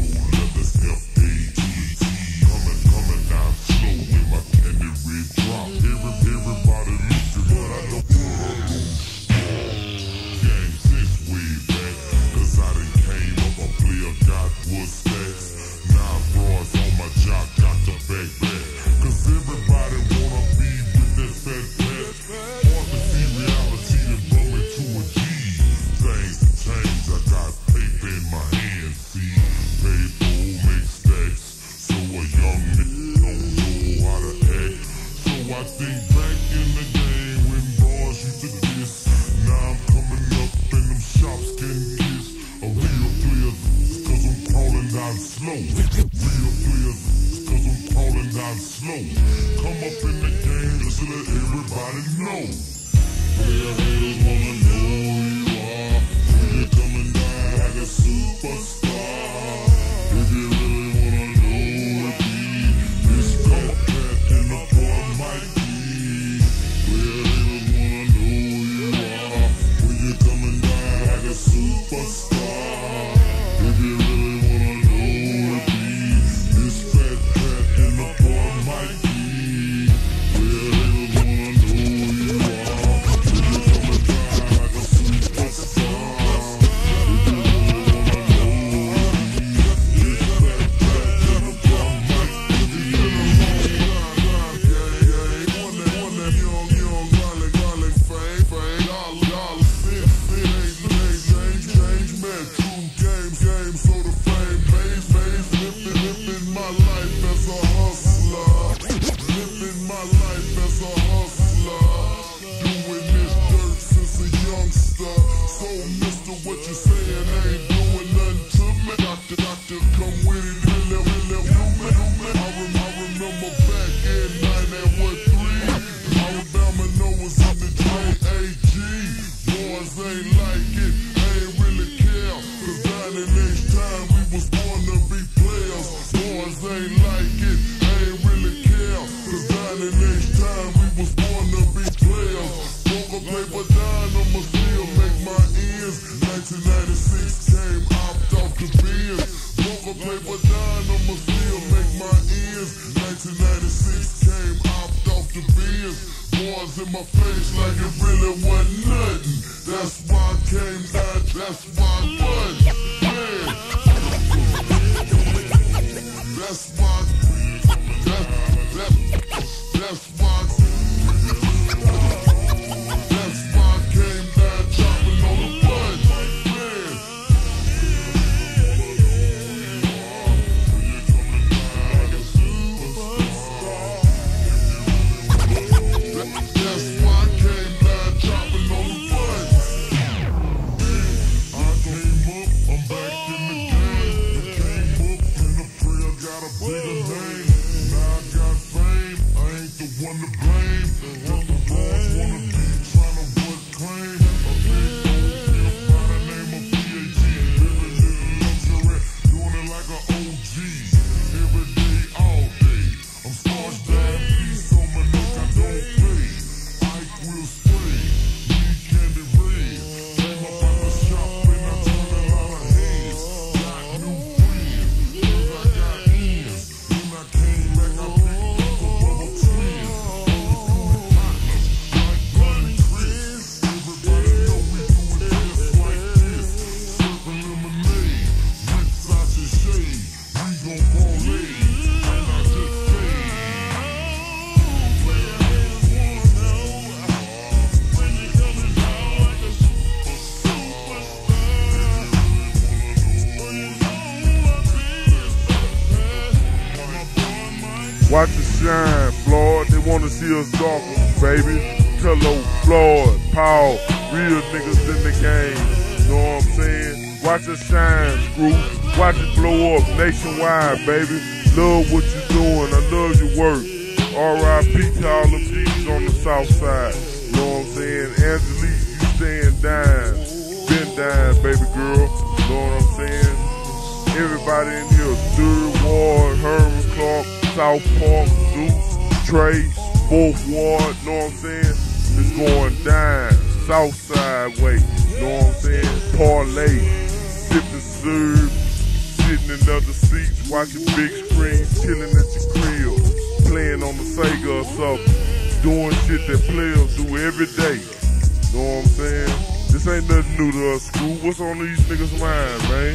Watch us shine, Floyd. They want to see us darker, baby. Tello, Floyd, Paul, real niggas in the game. Know what I'm saying? Watch it shine, Screw. Watch it blow up nationwide, baby. Love what you doing. I love your work. R.I.P. to all them G's on the south side. Know what I'm saying? Angelique, you staying down. Been down, baby girl. Know what I'm saying? Everybody in here. 3rd Ward, Herman Clark, South Park, Zeus, Trace, 4th Ward. Know what I'm saying? It's going down. South side way. Know what I'm saying? Parlay. Sipping serve. Sitting in other seats. Watching big screen. Chilling at your crib. Playing on the Sega or something. Doing shit that players do every day. Know what I'm saying? This ain't nothing new to us, Screw. What's on these niggas' mind, man?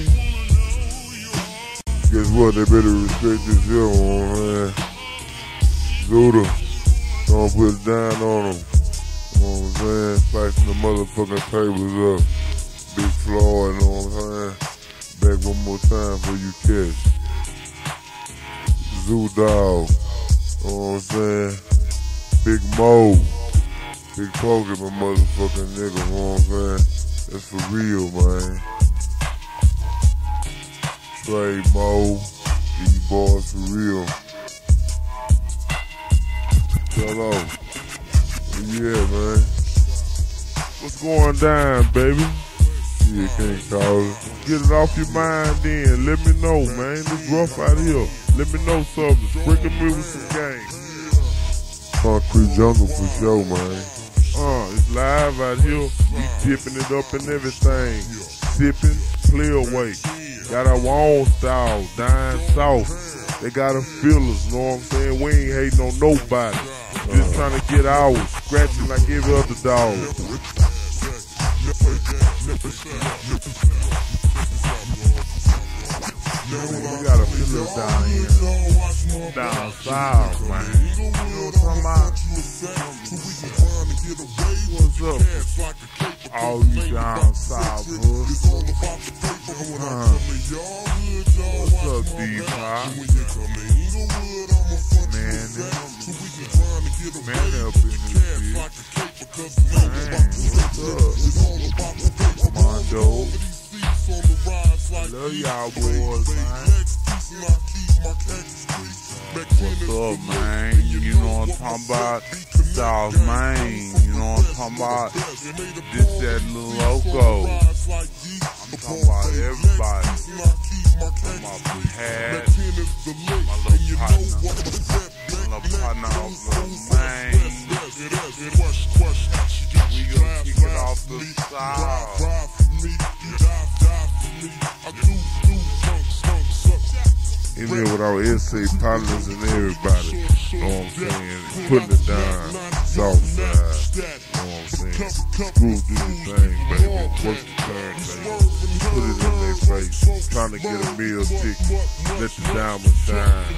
Guess what? They better respect this here, man. Zuda, don't put it down on them. You know what I'm saying? Slicing the motherfucking tables up. Big Floyd, you know what I'm saying? Back one more time for you catch. Zoo Dog, you know what I'm saying? Big Mo, Big Pokey, my motherfucking nigga, you know what I'm saying? That's for real, man. Trey, Mo, these boys for real. Hello. Yeah, man. What's going down, baby? Yeah, can't call it. Get it off your mind then. Let me know, man. It's rough out here. Let me know something. Sprinkle me with some game. Concrete jungle for sure, man. It's live out here. We dipping it up and everything. Sipping, play away. Got our own style, down south. They got a fillers, know what I'm saying? We ain't hating on nobody. Just trying to get ours, scratching like every other dog. We got a fillers down here. Down south, man. You know what I'm talking about? What's up? All you down south, boys. What's up, D-Pop? Man up in this bitch. Man, what's up? Mondo. Love y'all boys, man. What's up, man? You know what I'm talking about? South Main. You know what I'm talking about? This, that little loco. I'm talking about everybody. I'm talking about Pat, my little partner. My little partner off Little Main. We gonna kick it off the side. In there with our SA partners and everybody. Know what I'm saying? Putting it down. South side. Know what I'm saying? Screw do the thing, baby. Work the turntable. Put it in their face. Trying to get a meal ticket. Let the diamond shine.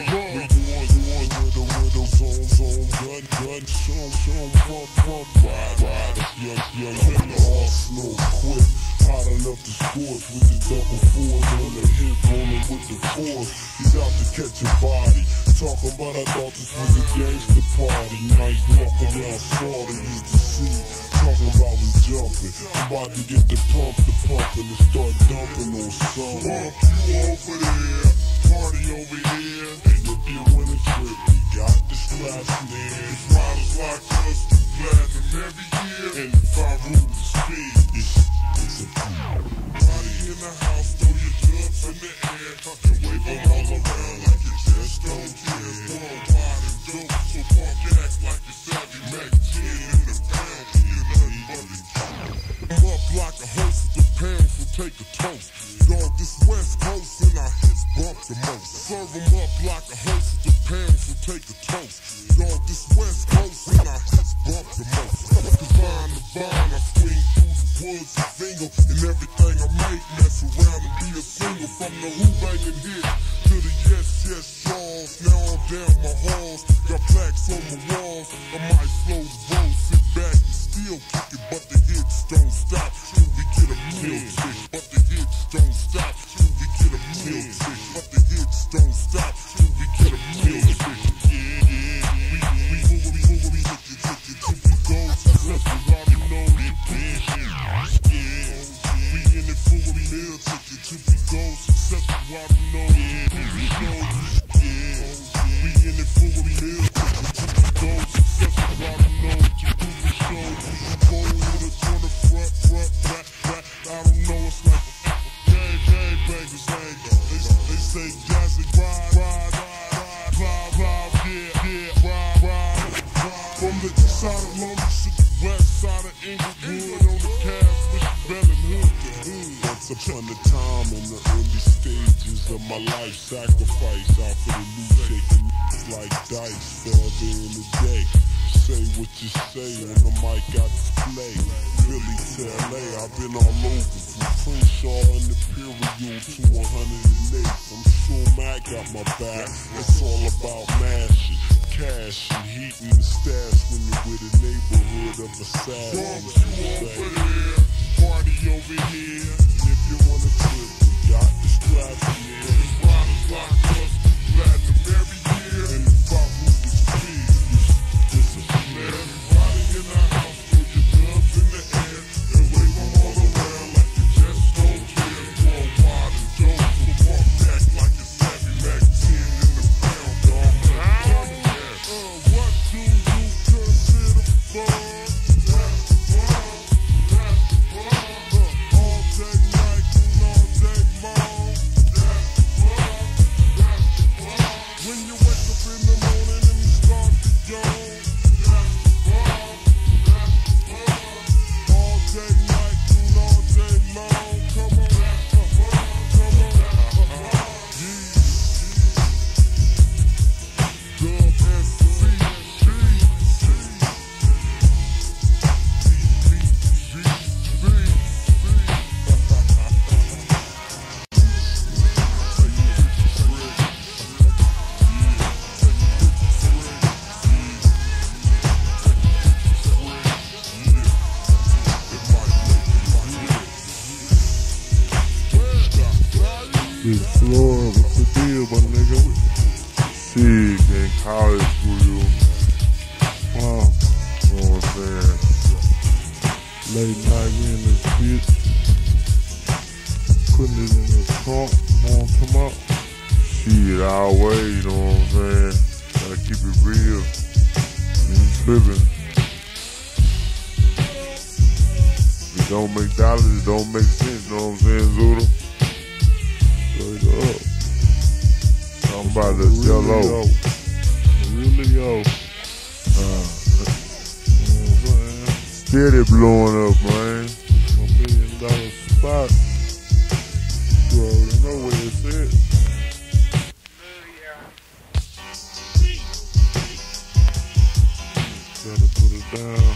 Hot enough to score with the double fours on the hip, rolling with the force. He's out to catch a body. Talking about I thought this was a gangster party. Night walk around slaughter, used to see. Talking about we jumping. I'm about to get the pump and start dumping on some. Pump you over there, party over here. And if you win a trip, we got the slaps there. It's riders like us, platinum every year. And the 5 rules of speed. Party in the house, throw your gloves in the air, and wave them all around like you just don't care. Worldwide and dope, so punk act like you savvy Mac 10 in the pound. You're nothing but the I'm up like a host of the pounds, so take a toast. Dog, this West Coast and our hits bump the most. Serve them up like a host of the pounds, so take a toast. Dog, this West Coast and our hits bump the most. Divine to vine, I swing through woods and finger, and everything I make mess around and be a single. From the who banging hit to the yes Charles. Now I'm down my halls, got plaques on my walls. I might slow the road, sit back and still kick it, but the hits don't stop till we get a meal tick. But the hits don't stop till we get a meal tick. But the hits don't stop till we get a meal tick. We go. the east side of London to the west side of Inglewood, on the calf with the belly hood to hood. Once upon a time in the early stages of my life, sacrifice out for the loot, taking like dice, further in the day. Say what you say on the mic I display. Philly to LA, I've been all over, from Crenshaw and Imperial to 108. I'm sure Mac got my back. It's all about mashing, cash and heating the stash when you're with a neighborhood of assassins. Party over here, and if you wanna trip, we got the straps here. Riders like us, platinum every year, and the pop moving speed. This is everybody in the house, throw your gloves in the air and wave them all around like you just don't care. Worldwide and dope, so walk back like it's Savvy Mac 10 in the pound, dog. What do you consider fun? All day night and all day long. When you wake up in the morning and you start to yawn. All day night and all day long. Come on, come on. Big Floyd, what's the deal, my nigga? Shit, in college for you. You know what I'm saying? Late night, we in this bitch. Putting it in the trunk, you know what I'm talking about? Shit, our way, you know what I'm saying? Gotta keep it real. Ain't tripping. If it don't make dollars, it don't make sense, you know what I'm saying, Zuda? Straight up. I'm about to sell low. Really, yo. Steady blowing up, man. $1 million spot. You already know where it's at. Gotta put it down.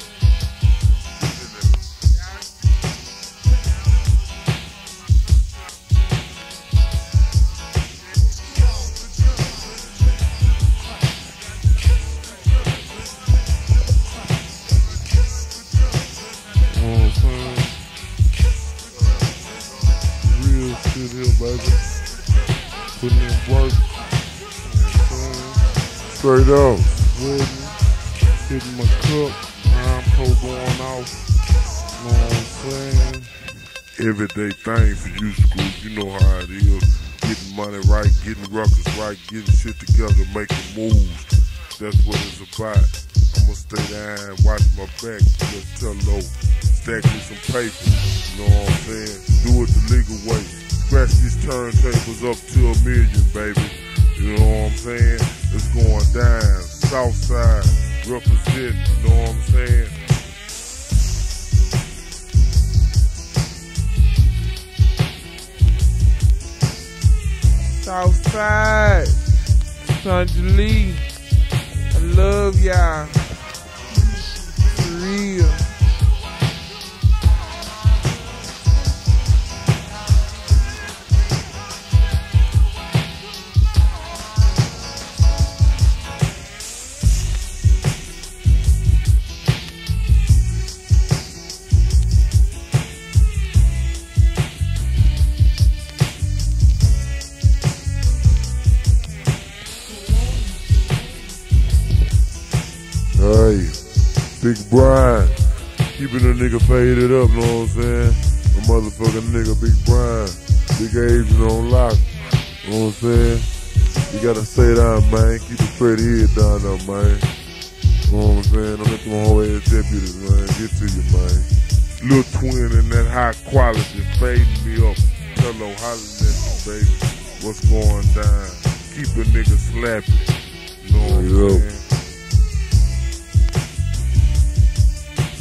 Real shit here, baby. Putting in work. Straight up. Wedding. Hitting my cup. I'm going off. You know what I'm saying? Everyday thing for you, Screw. You know how it is. Getting money right, getting ruckus right, getting shit together, making moves. That's what it's about. I'ma stay down, watch my back, just tell low. Stack me some paper, you know what I'm saying? Do it the legal way. Scratch these turntables up to $1 million, baby. You know what I'm saying? It's going down. Southside, represent, you know what I'm saying? Southside, Sandra Lee, I love y'all. For real. Hey, Big Brian, keeping a nigga faded up, know what I'm saying? A motherfucking nigga, Big Brian, Big Asian on lock, know what I'm saying? You gotta stay down, man, keep a straight head down there, man. Know what I'm saying? Don't let them whole ass deputies, man, get to you, man. Lil Twin in that high quality, fading me up. Hello, hollering at you, baby. What's going down? Keep a nigga slapping, you know what I'm saying?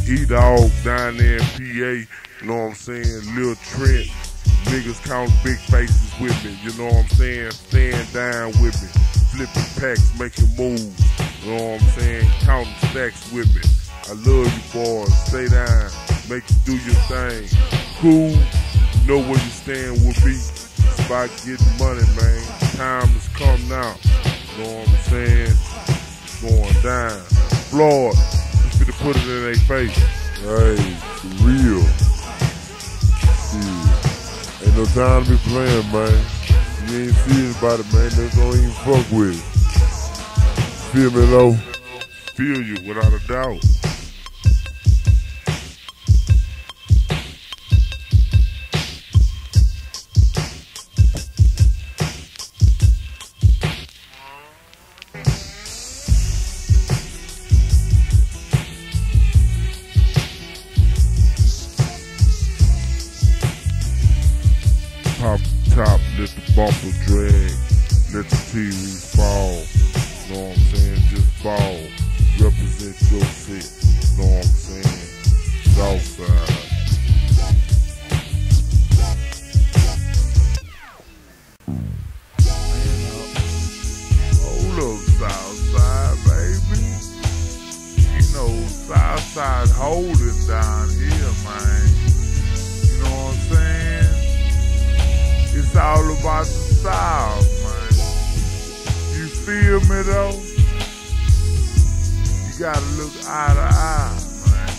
E-Dog down there in PA, you know what I'm saying? Lil Trent, niggas counting big faces with me, you know what I'm saying? Stand down with me, flipping packs, making moves, you know what I'm saying? Counting stacks with me. I love you boys, stay down, make you do your thing. Cool, you know where you stand with me. It's about getting money, man. Time has come now, you know what I'm saying? It's going down. Floyd, you finna put it in their face. Hey, for real. Shit. Ain't no time to be playing, man. You ain't serious about it, man. Just don't even fuck with it. Feel me, though? Feel you, without a doubt. Pop top, let the bumper drag, let the TV fall, know what I'm saying, just ball, represent your set, know what I'm saying, Southside. Hold up, Southside, baby, you know, Southside holding down here, man, you know what I'm saying? It's all about the style, man. You feel me, though? You gotta look eye to eye, man.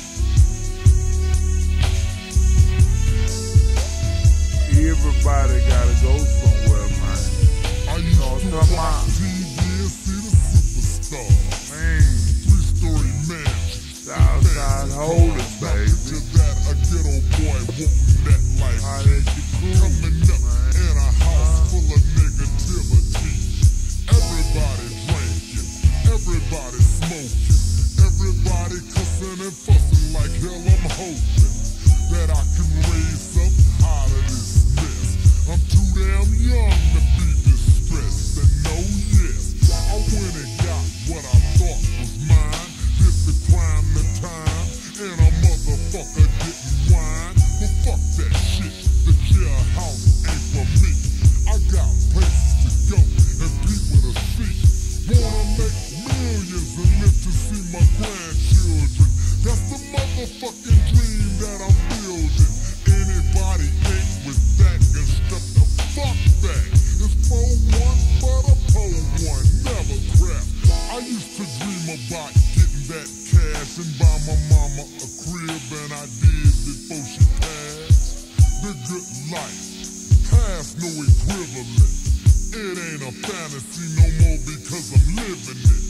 Everybody gotta go somewhere, man. I You know what I'm talking about? TV and see the superstar. Man, 3-story mansion. Southside holding, baby. To that, a ghetto boy wanting that life. How that you cool, Coming up man. in a house full of negativity. Everybody drinking, everybody smoking, everybody cussing and fussing like hell. I'm hoping that I can raise up out of this mess. I'm too damn young to be distressed, and no, yes, I went and got what I thought was mine. Did the crime, the time, and a motherfucker didn't whine. But fuck that shit, the jailhouse ain't for me. I got places to go and people to see. Wanna make millions and live to see my grandchildren. That's the motherfucking dream that I'm building. Anybody ain't with that can step the fuck back. It's 4-1, but a pole one, never crap. I used to dream about getting that cash and buy my mama a crib, and I did before she passed. The good life has no equivalent. It ain't a fantasy no more because I'm living it.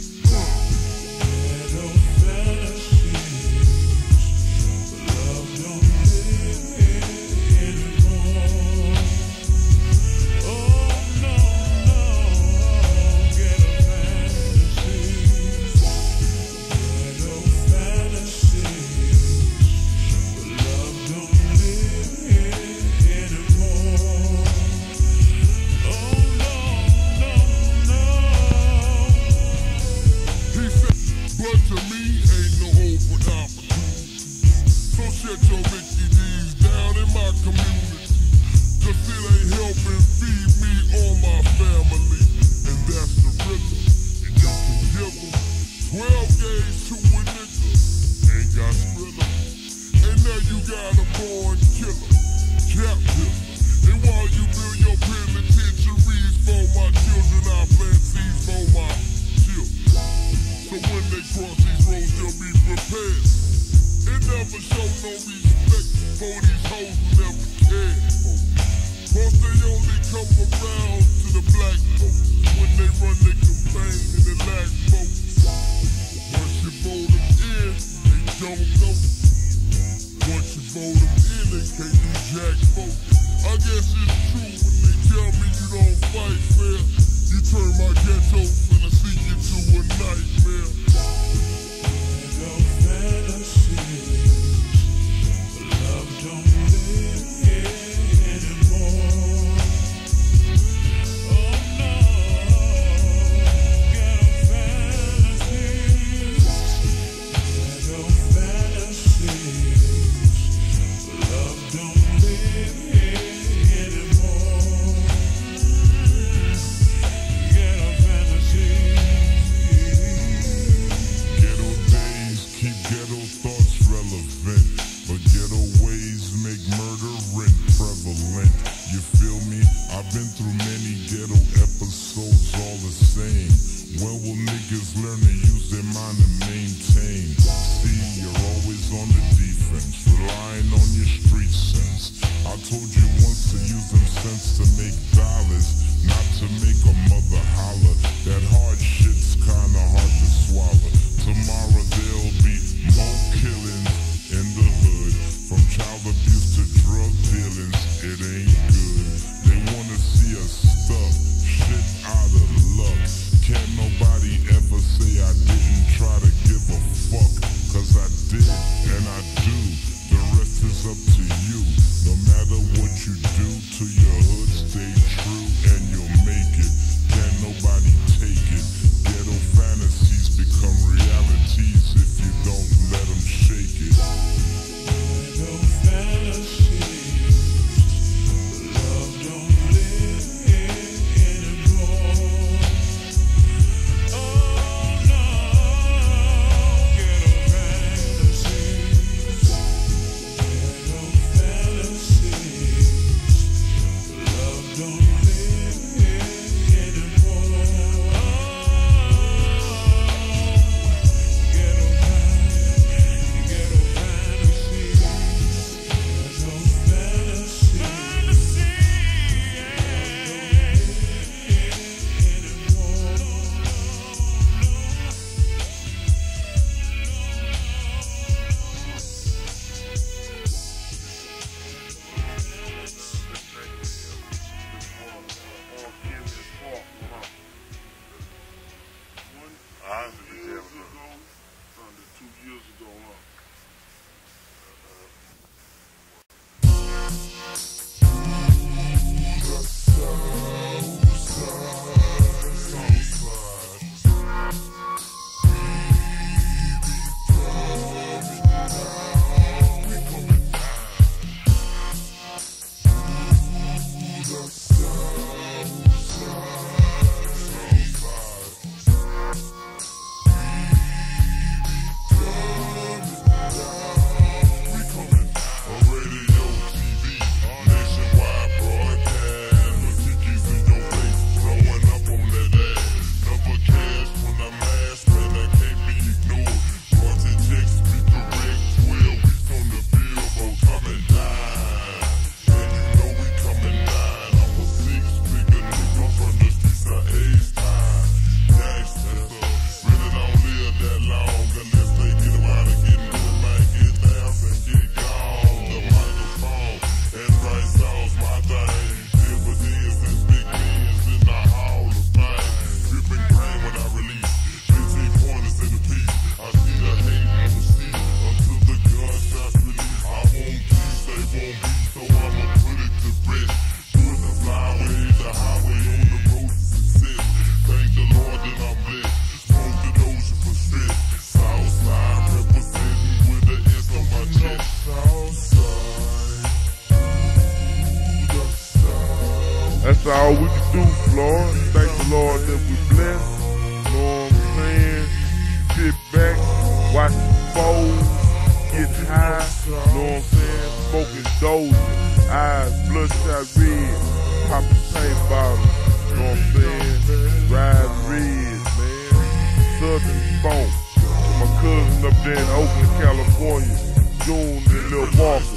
all we can do, Lord. Thank the Lord that we blessed. Know what I'm saying? Sit back, watch the fold, get high. Know what I'm saying? Smoking dozing, eyes bloodshot red, popping paint bottles. Know what I'm saying? Ride red, man. Southern funk. My cousin up there in Oakland, California. June and Lil Walker.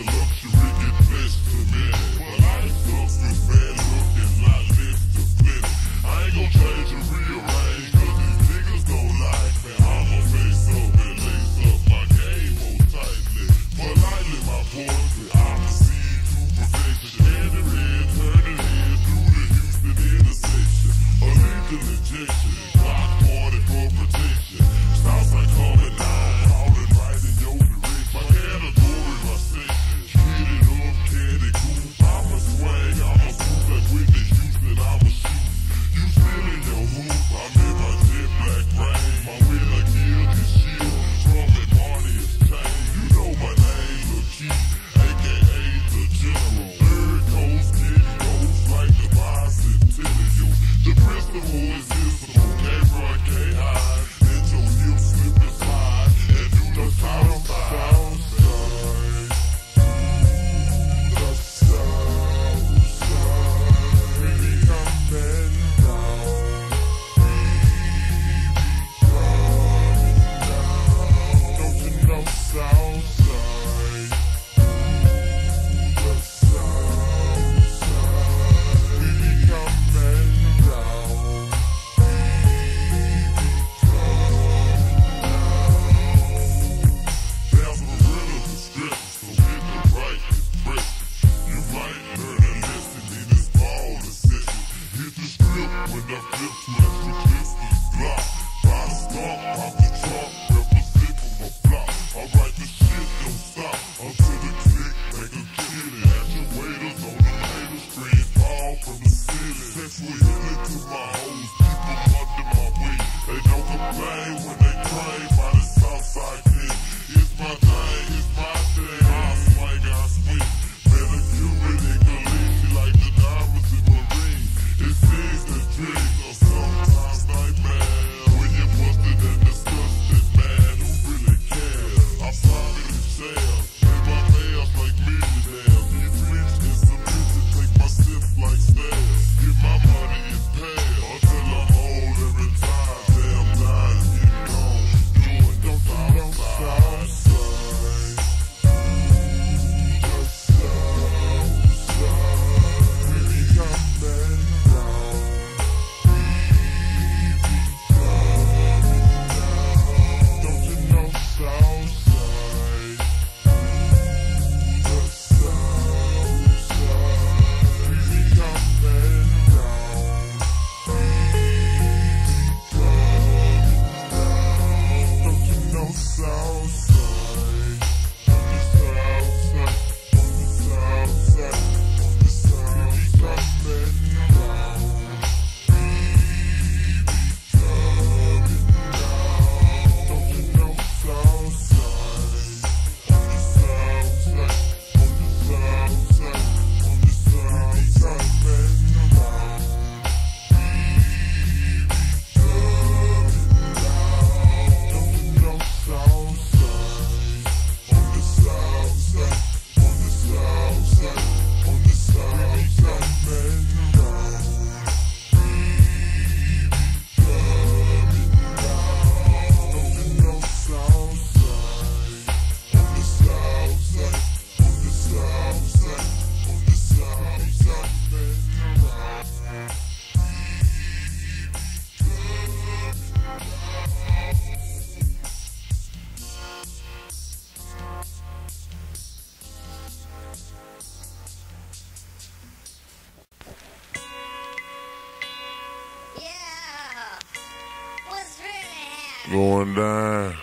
Going down.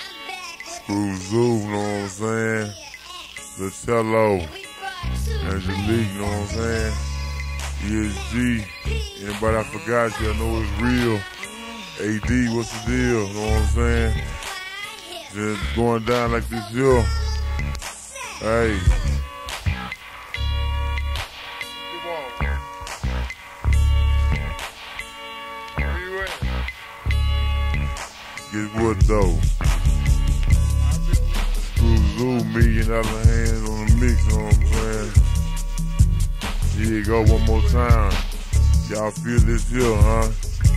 Screw Zoo, know what I'm saying? The Cello. Angelique, know what I'm saying? ESG. Anybody I forgot you, I know it's real. AD, what's the deal? Know what I'm saying? Just going down like this here. Hey. Guess what though? Screw Zoo, $1 million hands on the mix, you know what I'm saying? Here you go one more time. Y'all feel this here, huh?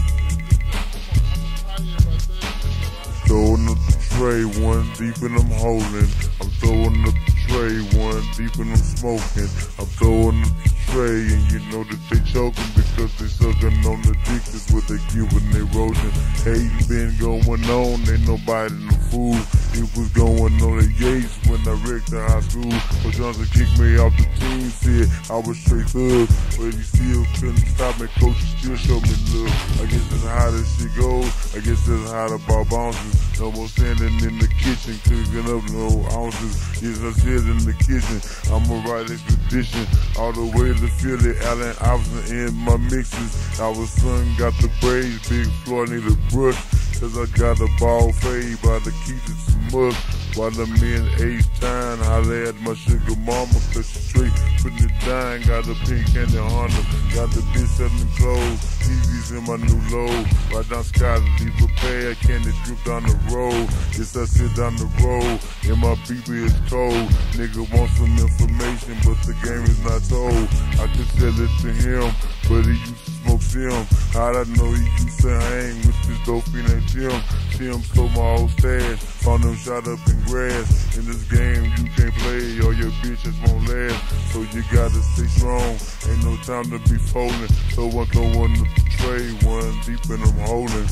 Throwing up the tray, one deep and I'm holding. I'm throwing up the tray, one deep and I'm smoking. I'm throwing up the tray, and you know that they choking because they sucking on the dick. That's what they give when they roasting. Hating been going on, ain't nobody no fool. It was going on the Yates when I wrecked the high school. But Johnson kicked me off the team, said I was straight thug, but he still couldn't stop me. Coach still showed me love. I guess that's how this shit goes. I guess that's how the ball bounces. No more standing in the kitchen, cooking up no ounces. Yes, I said in the kitchen, I'ma ride expedition all the way to Philly. Allen Iverson in my mixes. Our son got the braids, Big Floyd need a brush, cause I got a ball fade by the keys to some mud. While the men age time, holla at my sugar mama, cause she straight putting it down. Got a pink and the Honda, got the bitch selling clothes. TV's in my new load. Right down Scott, leave prepared, candy drip down the road. Yes, I sit down the road, and my BB is cold. Nigga want some information, but the game is not told. I could tell it to him, but he used to smoke Sim. How'd I know he used to hang with this dope named Tim? Tim stole my old stash, found him shot up in grass. In this game you can't play, or your bitches won't last. So you gotta stay strong, ain't no time to be folding. So I'm throwing the tray, one deep and I'm holding.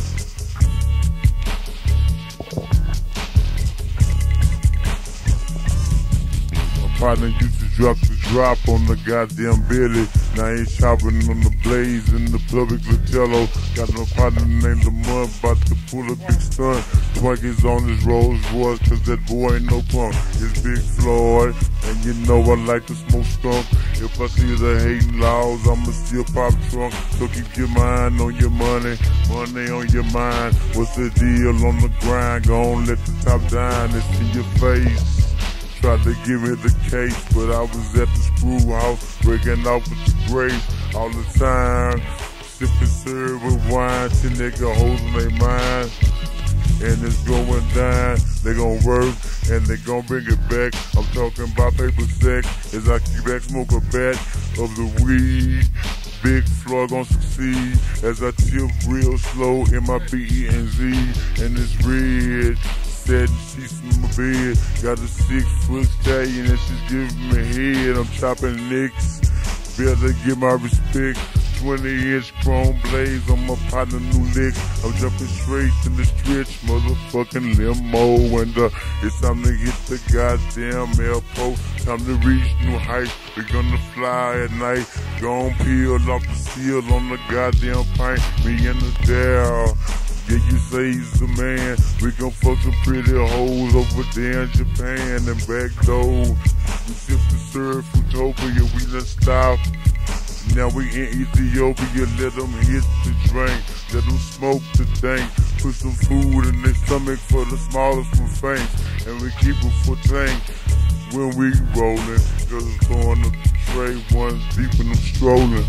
My partner used to drop the drop on the goddamn Billy. Now he's chopping on the blaze in the public Lutello. Got no partner named the Mud, about to pull a big stunt. Twinkies on his Rolls Royce, cause that boy ain't no punk. It's Big Floyd, and you know I like to smoke skunk. If I see the hating laws, I'ma still pop trunk. So keep your mind on your money, money on your mind. What's the deal on the grind? Gon' let the top down, it's in your face. Tried to give me the case, but I was at the screw house, breaking off with the grace all the time. Sipping syrup with wine, 10 nigga hoes in their mind. And it's going down, they gon' work, and they gon' bring it back. I'm talking about paper sack, as I keep back, smoke a bat of the weed. Big Floyd gon' succeed, as I tip real slow in my B-E-N-Z, and it's red. She's in my bed, got a 6-foot stallion and she's giving me head. I'm chopping nicks, better get my respect. 20-inch chrome blades on my partner new licks. I'm jumping straight to the stretch, motherfucking limo. And it's time to hit the goddamn airport. Time to reach new heights. We're gonna fly at night. Gon' peel off the seal on the goddamn pint. Me and the Dow. Yeah, you say he's the man. We gon' fuck some pretty hoes over there in Japan and back door. We sip the syrup, Utopia, we done stop. Now we in Ethiopia, let them hit the drink. Let them smoke the thing. Put some food in their stomach for the smallest from faint. And we keep it for tank when we rollin'. Cause it's going up the tray, one deep and I'm strolling.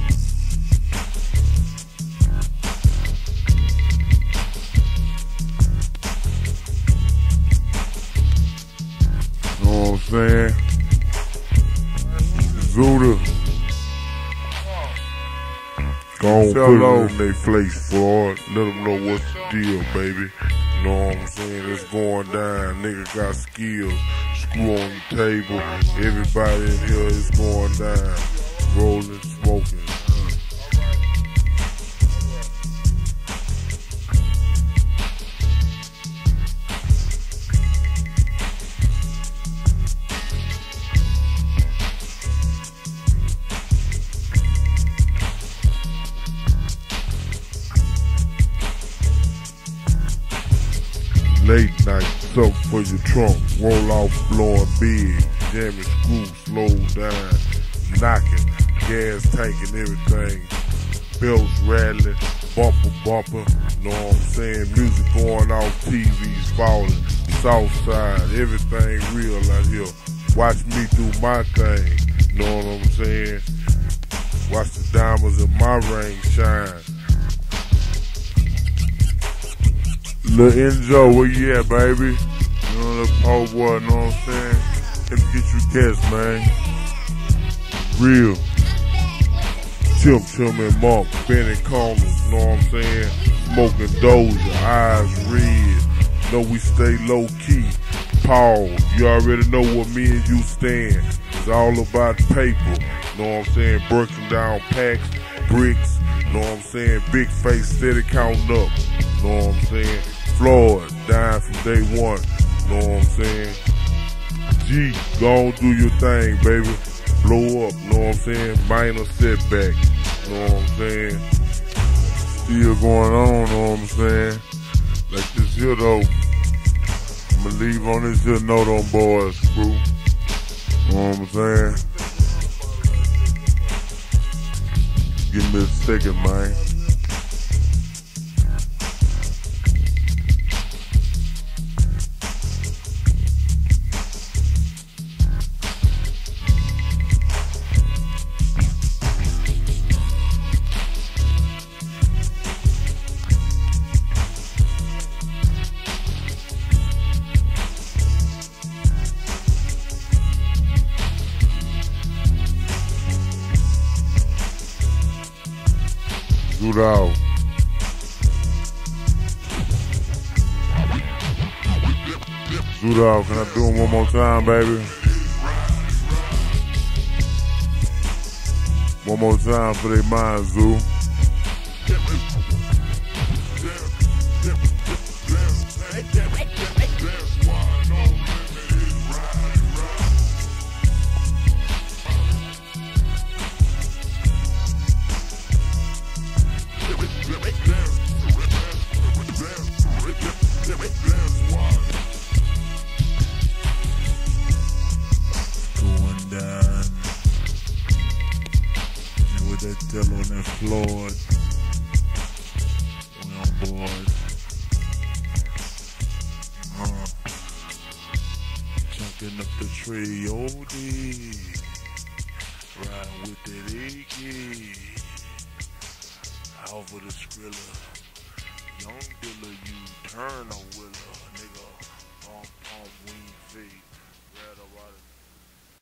Know what I'm saying? Zuda. Go on, put it in their face, Floyd. Let them know what's the deal, baby. Know what I'm saying? It's going down. Nigga got skills. Screw on the table. Everybody in here is going down. Rolling, smoking. Late night, something for your trunk, roll off, blowing big, jamming screw, slow down, knocking, gas tank and everything, belts rattling, bumper, know what I'm saying, music going off, TVs falling, south side, everything real out here, watch me do my thing, know what I'm saying, watch the diamonds in my ring shine. Lil Enjo, where you at, baby? You know, little poor boy, know what I'm saying? Let me get you guests, man. Real. Tim and Mark, Benny Corners, know what I'm saying? Smoking Doja, eyes red. Know we stay low key. Paul, you already know what me and you stand. It's all about paper, know what I'm saying? Breaking down packs, bricks, know what I'm saying? Big face, steady counting up, know what I'm saying? Floyd, dying from day one, know what I'm saying? G, go on do your thing, baby. Blow up, know what I'm saying? Minor setback, know what I'm saying? Still going on, know what I'm saying? Like this here though, I'ma leave on this here note on boys, crew. Know what I'm saying? Give me a second, man. Zudao. Zudao, can I do it one more time, baby? One more time for their mind, Zoo. That tell on that Floyd. We on board. Jumping up the tree, OD. Riding with that Iggy. Out for the Skrilla. Young Dilla, you turn a willa.